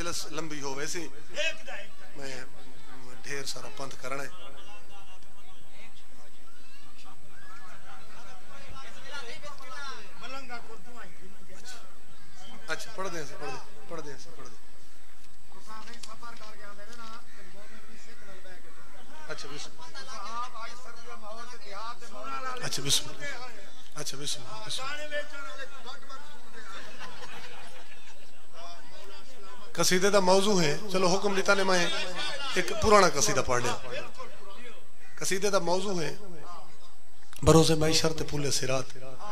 मजलिस लंबी हो वैसे मैं ढेर सारा पंथ करना है। अच्छा पढ़ दे पढ़ दे पढ़ दे पढ़ दे अच्छा बिस्मिल्लाह अच्छा बिस्मिल्लाह अच्छा बिस्मिल्लाह कसीदे का मौजू है। चलो हुक्म दिता ने मैं एक पुराना कसीदा पढ़ लिया। कसीदे का मौजू है भरोसे मैशर ते पुले सिरात।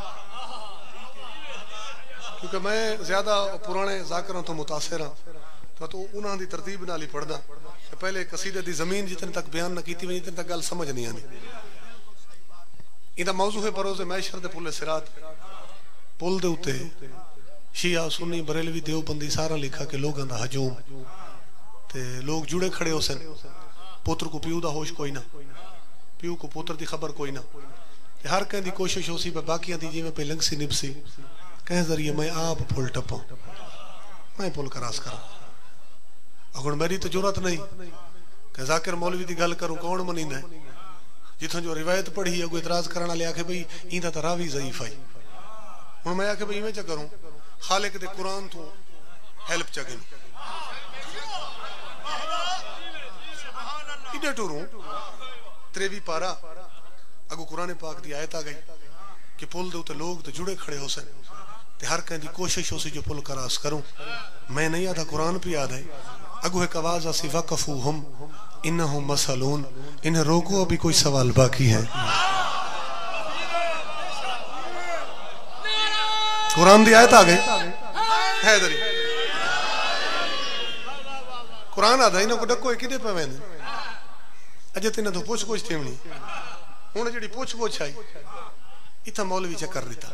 क्योंकि मैं ज्यादा पुराने जाकरों तो मुतासिर हाँ तो, तो उन्होंने तरतीब नाल ही पढ़दा। पहले कसीदे की जमीन जितने तक बयान न की वही जितने तक गल समझ नहीं आती। इहदा मौजू है भरोसे मैशर ते पुले सिरात। पुल दे उत्ते शिया सुन्नी बरेलवी देवबंदी सारा लिखा के लोगों का हजूम ते लोग जुड़े खड़े हो सन। पुत्र को प्यू का होश कोई ना, प्यू को पुत्र की खबर कोई ना। हर कहीं की कोशिश हो सी बाकियां दी जिवें पे लंघसी निभसी कह जरिए मैं आप पुल टपा मैं पुल क्रॉस करा। अगुण मेरी तो जरूरत नहीं कि जाकिर मौलवी की गल करूं कौन मनींदा है। जिथों जो रिवायत पढ़ी अगो इतराज करने वाले आखे भाई इंदा तो रावी ज़ईफ आई। हुण मैं आखे भाई इवें च करूं खालिक दे कुरान तो हेल्प च गिन इधर टूरूं त्रेवी पारा अगो कुरान पाक की आयत आ गई कि पुल दे उते लोग तो जुड़े खड़े हो सन ते हर कहीं की कोशिश हो सी जो पुल क्रॉस करूं। मैं नहीं आता कुरान पे याद है अगो एक आवाज आसी वकफू हम इन्नहुम मसलून इन्हें रोको अभी कोई सवाल बाकी है। कुरान दी आयत आ गई है इधर कुरान आता इन्हों को डको किदे पे वेंदे अजे तिने तो पुछ पुछ थीवनी हुण जेडी पुछ पुछ आई इथा मौलवी चक्कर दिता।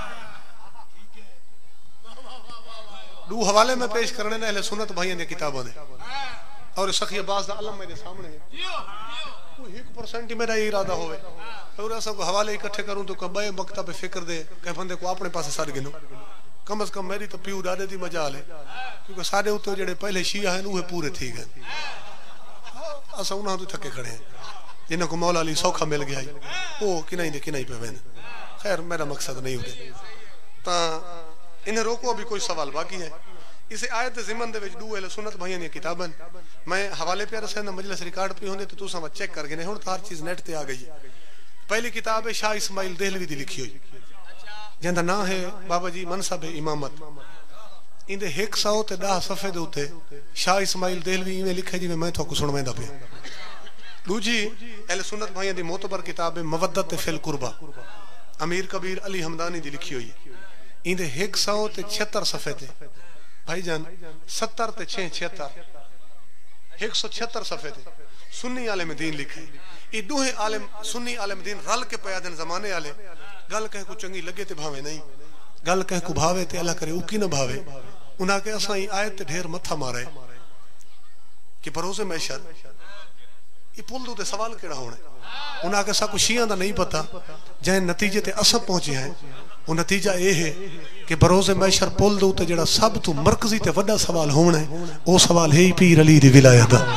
दो हवाले में पेश करने ने अहले सुन्नत भाइयों ने किताबों ने और सखी अब्बास दा अलम मेरे सामने है। कोई एक परसेंट ही मेरा इरादा होवे और ऐसा को हवाले इकट्ठे करूं तो कबे मकता पे फिक्र दे कह बंदे को अपने पास सर गिनो कम से कम मेरी तो प्यू दादे दी मजाल है। क्योंकि सारे उत्ते जेडे पहले शिया हैं वो पूरे थी गए असा उन्हां तो थके खड़े हैं जिन्हां को मौला अली सौखा मिल गया वो कि नहीं दे कि नहीं पे वेंदे। खैर मेरा मकसद नहीं होते ता इन्हें रोको अभी कोई सवाल बाकी है। इसे आयत ज़िमन दे विच दो अहले सुन्नत भाइयों ने किताबन मैं हवाले पे रसे ना मजलिस रिकॉर्ड पे होंदे तो तुसा वा चेक कर गए हुण तो हर चीज नेट ते आ गई है। पहली किताब है शाह इस्माइल देहलवी दी लिखी हुई जिंदा नाम है बाबा जी मनसब इमामत। इंदे एक सौ ते दस सफे दे उत्ते शाह इस्माइल देहलवी इवें लिखे जिवें मैं तुहानू सुणवांदा पिया। दूजी अहले सुन्नत भाइयों दी मोतबर किताब है मवद्दत फिल कुर्बा अमीर कबीर अली हमदानी दी लिखी हुई। इंदे एक सौ ते छिहत्तर सफे थे भाईजान सत्तर ते छह छिहत्तर एक सौ छिहत्तर सफे थे सुन्नी आलिम दीन लिखे। ये दोहे आलिम सुन्नी आलिम दीन रल के पया दिन जमाने वाले गल कह को चंगी लगे ते भावे नहीं गल कह को भावे ते अल्लाह करे उकी न भावे उन्हां के असां आयत ढेर मथा मारे कि भरोसे मैशर ये पुल दे सवाल केड़ा होना उन्हां के सा कुछ शियां दा नहीं पता जै नतीजे ते अस पहुंचे हैं वो नतीजा ये है कि भरोसे मैशर पुल दे उत्ते जेड़ा सब तो मरकजी ते वड्डा सवाल होना है वो सवाल है ही पीर अली दी विलायत दा।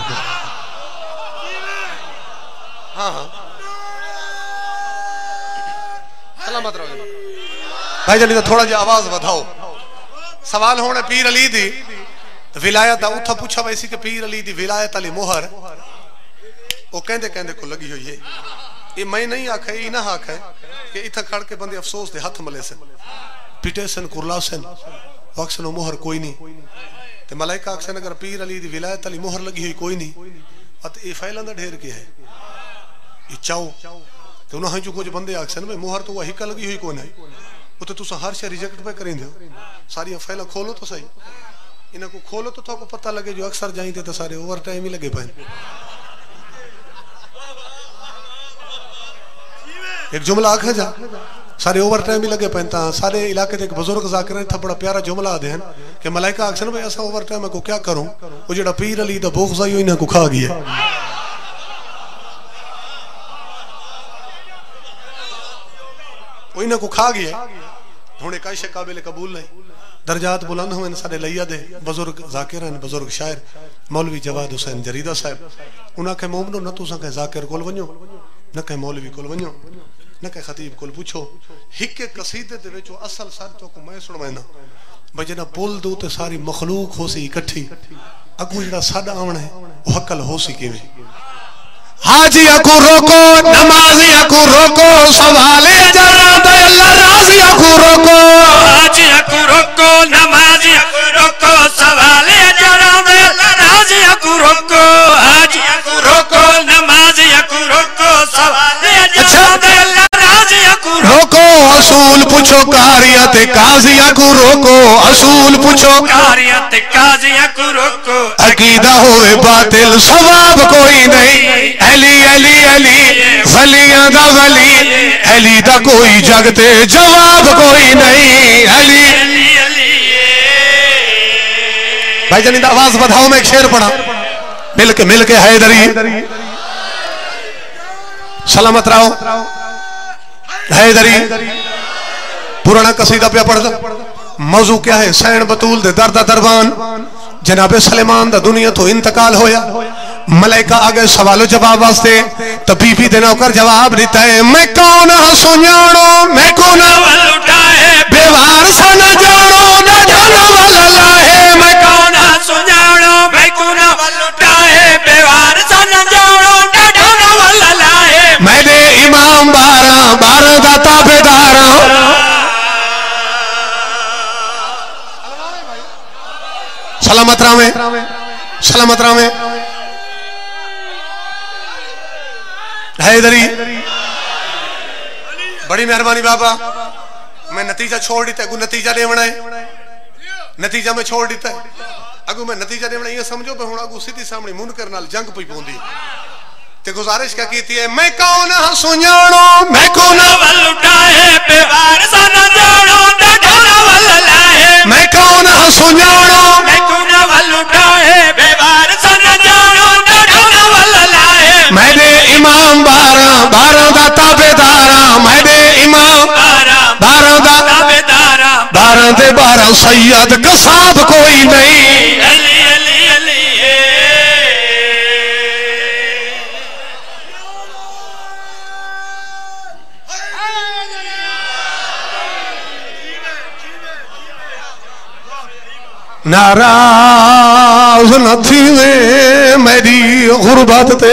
हाँ हाँ सलामत रहो भाई जान थोड़ा जिहा आवाज बढ़ाओ। सवाल होना पीर अली दी विलायत दा उथा पूछा वैसी कि पीर अली दी विलायत अली मोहर वो कहंदे कहंदे को लगी हुई है। ये मैं नहीं आखा ये ना आखा कि इतना खड़ के बंदे अफसोस दे हाथ मले सन पिटे सन कुरला सन वक्सन मोहर कोई नहीं ते मलाइका अक्सन अगर पीर अली दी विलायत अली मोहर लगी हुई कोई नहीं अत ये फैलंदा ढेर के है ये चाओ तो उन्हें जो कुछ बंदे आखसन में मोहर तो वह हिक्का लगी हुई कोई नहीं वो तो तुसा हर शे रिजेक्ट पे करेंदे हो सारी फैला खोलो तो सही इन्हें को खोलो तो तो पता लगे जो अक्सर जाइंदे तो सारे ओवर टाइम ही लगे पे एक जुमला आखा जा सारे ओवर टाइम ही लगे पे सारे इलाके के एक बुजुर्ग जाकिर था बड़ा प्यारा जुमला दे कि मलाइका आखसन भाई ऐसा ओवर टाइम को क्या करूं वो जेड़ा पीर अली दा बोखजा ही इन्हें को खा गया वो इन्हें को खा गया हुणे काशे काबिल कबूल नहीं दर्जात बुलंद हुए साडे लैया दे बुजुर्ग जाकिर हैं, बुजुर्ग शायर मौलवी जवाद हुसैन जरीदा साहब। उन्हें कहे मोमनो न तुसा कहे जाकिर कोल वञो, न कहे मौलवी कोल वञो, न कहे खतीब कोल पुछो। हिक कसीदे दे विच असल सर तो को मैं सुनवाना भाई जना पुल दे उते सारी मखलूक होसी इकट्ठी, अगू जड़ा साडा आवण है वो हकल होसी किवें। हाजिया को रोको, नमाजिया को रोको, सवाले जरा दे अल्लाह राजिया को रोको। हाजिया को रोको, नमाजिया को रोको, सवाले जरा दे अल्लाह राजिया को रोको। हाजिया को रोको, नमाजिया को रोको, सवाले जरा दे अल्लाह राजिया को रोको। असूल पूछो कारियत काजिया को रोको, असूल पूछो कारियत काजिया को रोको। अकीदा होवे बातिल सवाब कोई नहीं, अली अली अली वलियां दा वली, अली दा कोई जगते जवाब कोई नहीं। अली भाई जानी आवाज बढ़ाओ, मैं एक शेर पढ़ा मिल के मिल के हैदरी सलामत रहो हैदरी। पुराना कसीदा पे पढ़दा, मौजू क्या है? सैन बतूल दे दर्दा दरबान जनाबे सलेमान दा दुनिया तो इंतकाल होया। मलाइका आगे सवालो जवाब वास्ते तो बीबी दे नौकर जवाब देता है, मैं कौन हाँ सुजानो, मैं कौन लुटाए बेवार सा न जानो, न जानो वाला लाहे। मैं कौन सुजानो, मैं कौन लुटाए बेवार सा न जानो, न जानो वाला लाए। मैंने इमाम बारा बारा दा ताबेदार सलामत रामे सलामत रामे हैदरी। बड़ी मेहरबानी बाबा, मैं नतीजा छोड़ देता अगू नतीजा देवना है, नतीजा मैं छोड़ देता अगू मैं नतीजा देवना ये समझो पे हुण अगू सीधी सामने मुनकर नाल जंग पई पौंदी ते गुजारिश क्या कीती है, मैं कौन हाँ सुजानो, मैं कौन लुटाए बेवार सा न जानो, न जानो वाला लाए। मैं कौन हाँ सुजानो, मैं कौन लुटाए बेवार सा न जानो, न जानो वाला लाए। मैंने इमाम बारा बारा दा ताबेदारा, मैंने इमाम बारा दा ताबेदारा, बारा दे बारा सैयद कसाब कोई नहीं। अली अली अली नाराज न थी मेरी गुरबत ते।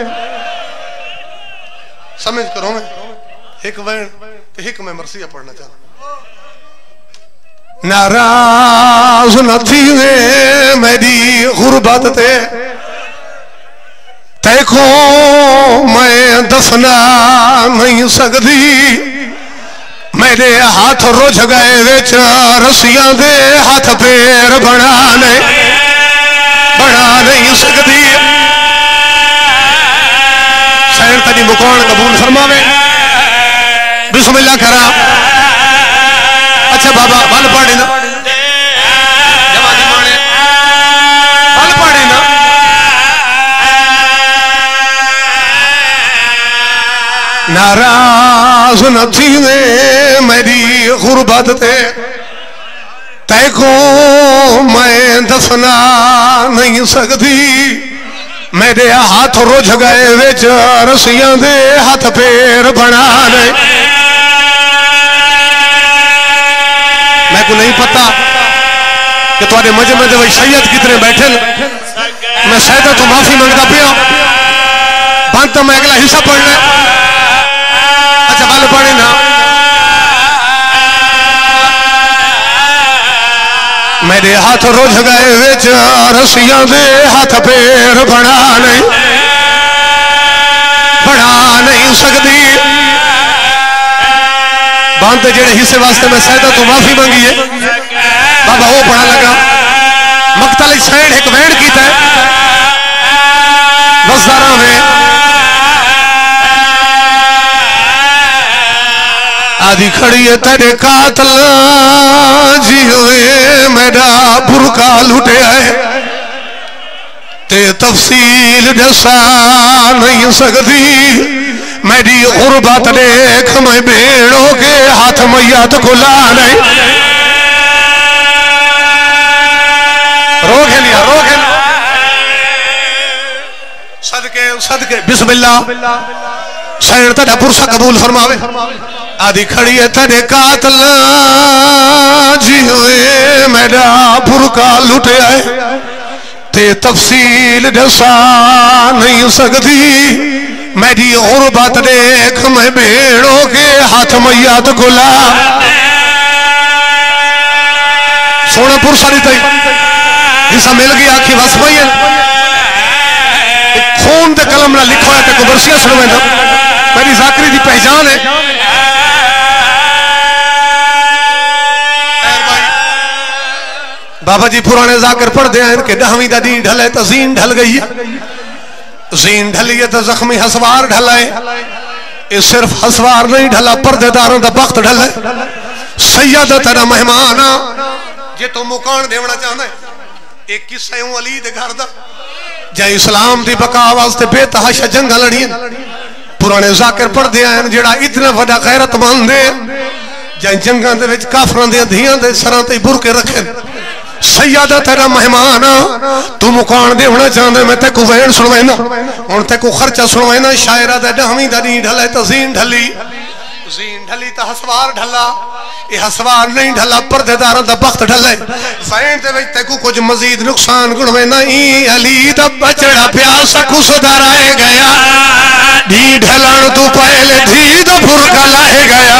समझ करो मैं एक वैन ते एक मैं मरसिया पढ़ना चाहता। नाराज न थी मेरी गुरबत ते, देखो मैं दसना नहीं सकती। मेरे हाथ रुझ गए विच रस्सियां दे, हाथ पैर बना नहीं बना नहीं सकती। सैन तनी मुकान कबूल फरमावे, बिस्मिल्लाह करा। अच्छा बाबा बल पाड़ी ना जवानी माने बल पाड़ी ना। नाराज न थी मेरी गुरबत ते, तैको मैं दसना नहीं सकती। मेरे हाथ रुझ गए विच रस्सियां दे, हाथ पैर बना नहीं। मैं को नहीं पता कि तुम्हारे मजमे दे सैयद कितने बैठे। मैं सैयदा तो माफी मंगता पिया, बंद तो मैं अगला हिस्सा पढ़ना। अच्छा बल पढ़े ना। मेरे हाथ रुझ गए विच रस्सियां दे, हाथ पैर बना नहीं बना नहीं सकती। बंद जेड़े हिस्से वास्ते मैं सैयदा तो माफी मंगी है बाबा वो पढ़ा लगा। मकतल सैन एक वैन कीता है बसारा में आदि खड़ी है तेरे कातल जी हुए मेरा बुरका लुटे है ते तफसील दसा नहीं सकती। मेरी गुरबत देख मैं बेड़ों के हाथ मैयत को ला नहीं रोके लिया रोके सदके सदके बिस्मिल्लाह सैन तेरा पुरसा कबूल फरमावे आदि खड़ी है तेरे कातल जी हुए मेरा पुरका लुटे आए ते तफसील दसा नहीं सकती मेरी गुरबत देख मैं भेड़ों के हाथ मैया तो गुला सोना पुरसा नहीं तई हिस्सा मिल गया आखी बस पई खून ते कलम ना लिखो है ते को बरसिया सुनवेंदा मेरी जाकरी दी पहचान है बाबा जी पुराने जाकर पढ़ते हैं कि दहवीं दा दी ढले तो जीन ढल गई है जीन ढली है तो जख्मी हसवार ढला है ये सिर्फ हसवार नहीं ढला पर्देदारों का वक्त ढला सैयद तेरा मेहमान जे तू मुकान देवना चाहता है एक किस्सा हूं अली दे घर दा जे इस्लाम दी बका वास्ते बेतहाशा जंगा लड़ियां पुराने जाकर पढ़ते हैं जेड़ा इतना बड़ा गैरतमंद है जे जंगा दे विच काफरां दी धियां दे सरां ते बुरके रखे सैयदा तेरा मेहमान तू मुकान देवना चाहते मैं तेको वैन सुनवाइना हुण तेको खर्चा सुनवाइना शायरा दे दहवीं दा नी ढले तो जीन ढली जीन ढली तो हसवार ढला ये हसवार नहीं ढला पर्देदारों दा वक्त ढले वैन दे विच तेको कुछ मजीद नुकसान गुणवाइना ई अली दा बचड़ा प्यासा खुसदाराए गया धी ढलन तू पहले धी दा फुरका लाए गया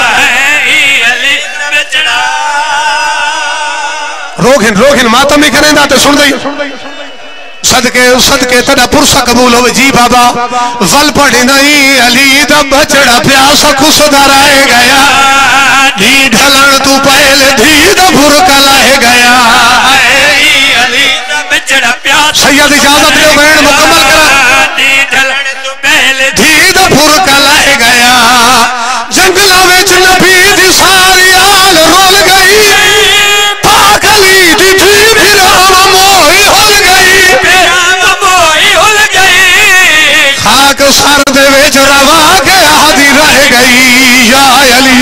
रोगिन रोगिन मातम ही करें तो सुन दई सदके सदके तेरा पुरसा कबूल हो जी बाबा वल पढ़ी नहीं अली दा बचड़ा प्यासा खुसदाराए गया धी ढलन तू पहले धी दा फुरका लाए गया अली दा बचड़ा प्यासा सैयद इजाजत दे बैन मुकम्मल करा धी ढलन तू पहले धी दा फुरका लाए गया जंगला विच नबी दी सारी आल रोल गई पागली दी थी फिर हम मोही हुल गई मोही हुल गई खाक सर दे विच रवा के आदि रह गई या अली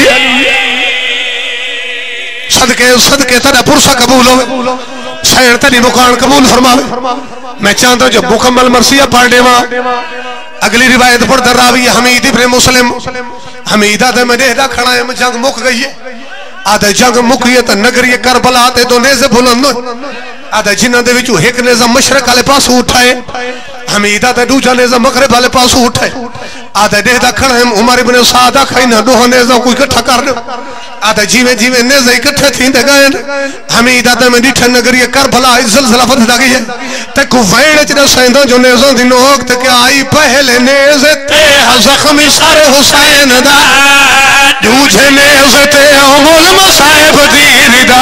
सदके सदके तेरा पुरसा कबूल होवे सैन तेरी मुकान कबूल फरमावे मैं चाहता जो मुकम्मल मरसिया पढ़ देवा अगली रिवायत पढ़ रावी हमीद इब्न मुस्लिम हमीदा दे में देदा खड़ा है जंग मुक गई है आधे जंग मुकी तो नगरी करबला ते तो नेज़े बुलंद आधे जिन्हां दे विचों एक नेज़ा मशरक वाले पास उठाए हमीदा ते दूजा नेज़ा मगरिब वाले पास उठाए आधे देदा खड़ा है उमर इब्न सादा खाइना दो नेज़ा कोई इकट्ठा कर दो आधे जीवे जीवे नेज़े इकट्ठे थींदे गए हमीदा ते में डिठे नगरी करबला ज़लज़ला फददा गई ते को वैण च दसेंदा जो नेज़ा दी नोक ते के आई पहले नेज़े ते जख्मी सर हुसैन दा दूजे नेज़े ते उमुल मसाइब दी रिदा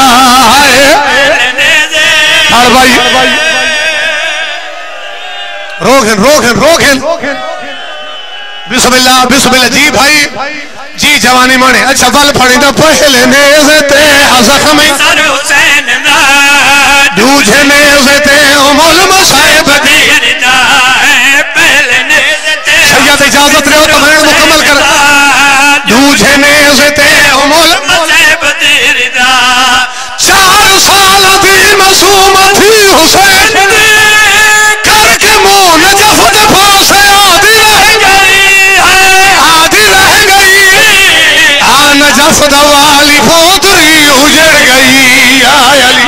हर भाई रोगन रोगन रोगन बिस्मिल्लाह बिस्मिल्लाह जी भाई जी जवानी माने अच्छा वल फड़ी दा पहले नेज़े ते जख्मी सर हुसैन दा दूजे नेज़े ते उमुल मसाइब दी रिदा पहले नेज़े ते सैयद इजाजत रहो तो मैं मुकम्मल कर दूजे नेज़े ते उमुल मसाइब दी रिदा चार साल दी मासूम थी हुसैन दी करके मुंह नजफ दे पास आदि रह गई आदि रह गई आ नजफ दवाली पोतरी उजड़ गई या अली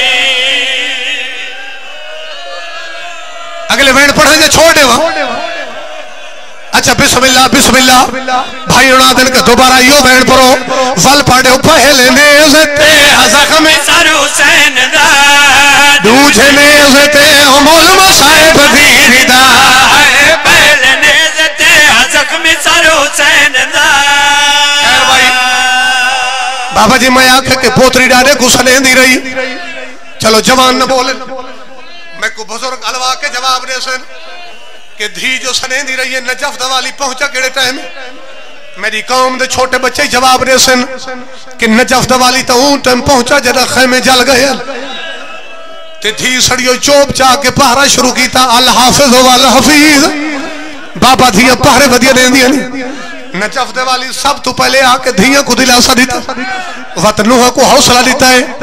अगले वेण पढ़ेंगे छोड़ देवा अच्छा बिस्मिल्लाह बिस्मिल्लाह भाई उना दिन का दोबारा यो बैन पढ़ो वल पढ़ो पहले नेज़े ते जख्मी सर हुसैन दा दूजे नेज़े ते उमुल मसाइब दी रिदा पहले नेज़े ते जख्मी सर हुसैन दा खैर भाई बाबा जी मैं आखे के पोतरी डाले गुस्सा लेंदी रही चलो जवान न बोले मैं को बुजुर्ग अलवा के जवाब दे सन कि धी जो सनेंदी रही है नजफ दवाली पहुंचा केड़े टाइम मेरी कौम दे छोटे बच्चे जवाब दे सन कि नजफ दवाली तो ऊं टाइम पहुंचा जदा खैमे जल गए ते धी सड़ियो चोप चा के पहरा शुरू कीता अल हाफिज वल हफीज बाबा धिया पहरे वधिया देंदियां नहीं नजफ दवाली सब तो पहले आके धिया को दिलासा दिता वतनुहा को हौसला दिता है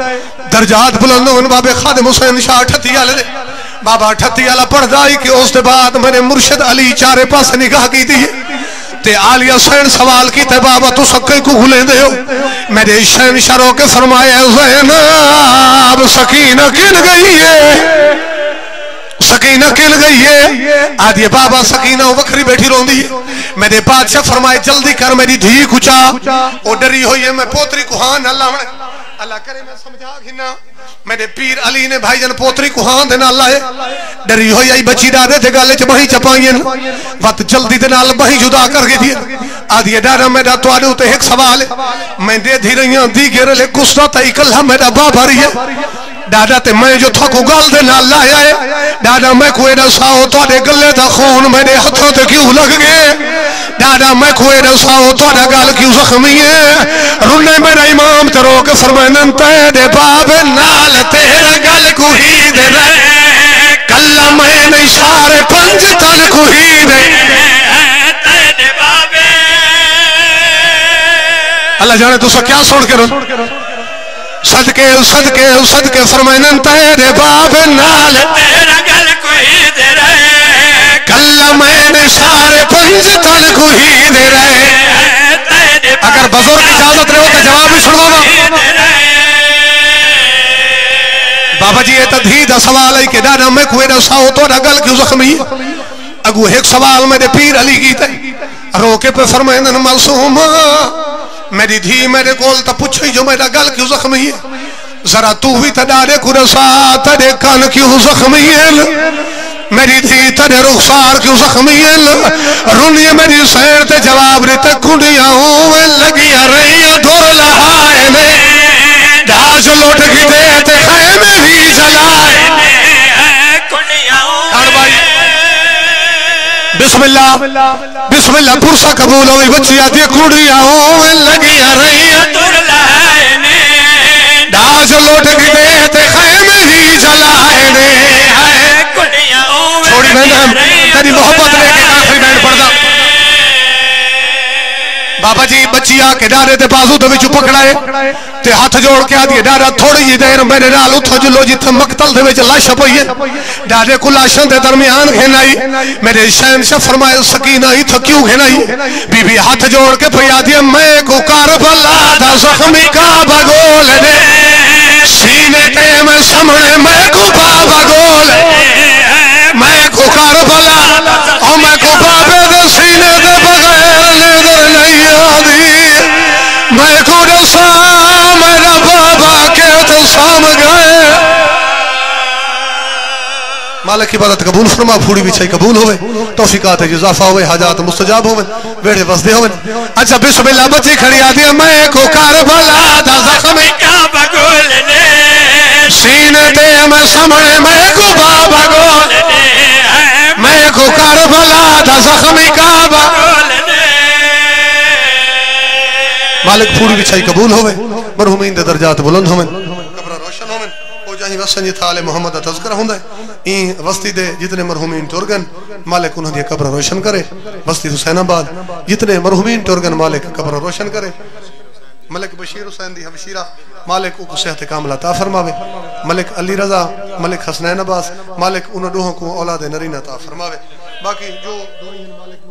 दर्जात बुलंद होन बाबे खादिम हुसैन शाह अठत्ती वाले दे बाबा अठत्ती वाला पढ़दा ही कि उस दे बाद मेरे मुर्शिद अली चारे पास निगाह की थी ते आलिया सैन सवाल की ते बाबा तू सक्के को भूले दे हो मेरे शहन शरो के फरमाया ज़ैनब सकीना किन गई है सकीना किल गई है आदि बाबा सकीना वखरी बैठी रोंदी है मेरे बादशाह फरमाए जल्दी कर मेरी धी कुचा ओ डरी हुई है मैं पोतरी को हां अल्लाह अल्लाह करे मैं समझा घिना मेरे पीर अली ने भाईजान पोतरी को हां दे नाल लाए डरी हुई आई बच्ची दादे ते गल च बही चपाईन वत जल्दी दे नाल बही जुदा कर गई थी आदि डारा मेरा तवाडे उते एक सवाल है मैं दे धी रहियां दी घेरले गुस्सा ते इकल्ला मेरा बाबा रही है दादा ते मैं जो थको गल दे नाल लाया है दादा मैं कोई दसाओ तोड़े गले दा खून मेरे हाथों ते क्यों लग गए दादा मैं कोई दसाओ तोड़ा गल क्यों जख्मी है रुने मेरा इमाम ते रोक फरमानन तेरे बाबे नाल तेरा गल को ही दे कल्ला मैंने इशारे पंज तन को ही दे तेरे बाबे अल्लाह जाने तू क्या सुन के सदके सदके सदके फरमानन तेरे बाबे नाल तेरा गल कोई दे रहे कल्ला मैंने सारे पंज तन को ही दे रहे अगर बुजुर्ग इजाजत रहे हो तो जवाब भी सुनवावा बाबा जी ये तो धी दा सवाल है कि दादा मैं कोई दसाओ तो गल क्यों जख्मी अगू एक सवाल मेरे पीर अली की थे रोके पे फरमानन मासूम मेरी धी मेरे कोल तो पूछी जो मेरा गल क्यों जख्मी है जरा तू भी तड़े कुरसा तड़े कान क्यों जख्मी है मेरी धी तड़े रुखसार क्यों जख्मी है रुनिए मेरी सैर ते जवाब रे ते कुड़ियां होवे लगिया रही ढोला हाय ने दाज लौट की दे ते खैमे भी जलाए कुड़ियां भाई बिस्मिल्लाह बिस्मिल्लाह पुरसा कबूल होई बच्ची आती कुड़ियां होवे लगिया रही ढोला हाय ने दाज लौट की दे ते खैमे भी जलाए ने कुड़ियां छोड़ी बहन तेरी मोहब्बत लेके आखिरी बैंड पड़दा बाबा जी बच्ची आके डारे ते बाजू दे विच पकड़ाए ते हाथ जोड़ के आदी डारा थोड़ी जी देर मेरे नाल उठो जुलो जिथे मकतल दे विच लाश पई है डारे को लाशां दे दरमियान घेनाई मेरे शहंशाह फरमाए सकीना इथ क्यों घेनाई बीबी हाथ जोड़ के पई आदी मैं को करबला दा जख्मी का बगोल दे सीने ते मैं सामने मैं को बाबा गोल मैं को करबला ओ मैं को बाबे दे सीने दे बगैर ले नहीं आदी मैं को दसा मेरा बाबा के तो साम गए मालिक की इबादत कबूल फरमा फूड़ी बिछाई कबूल होवे तौफीकात इजाफा होवे हाजात मुस्तजाब होवे वेड़े बसदे होवे अच्छा बिस्मिल्लाह बच्ची खड़ी आदी मैं को करबला दा जख्मी का बगोल ने सीने ते मैं सामने मैं को बाबा गोल मैं को करबला दा जख्मी का बगोल ने मालिक फूड़ी बिछाई कबूल होवे मरहुमीन दे दर्जात बुलंद होवे कब्र रोशन होवे ओ जाही वसन थाले मोहम्मद दा तज़किरा हुंदा है ई वस्ती दे जितने मरहुमीन टुरगन मालिक उन्हां दी कब्र रोशन करे वस्ती हुसैनाबाद जितने मरहुमीन टुरगन मालिक कब्र रोशन करे मलिक बशीर हुसैन दी हमशीरा मालिक को सेहत कामिला अता फरमावे मलिक अली रजा मलिक हसनैन अब्बास मालिक उन दोहां को औलाद नरीना अता फरमावे बाकी जो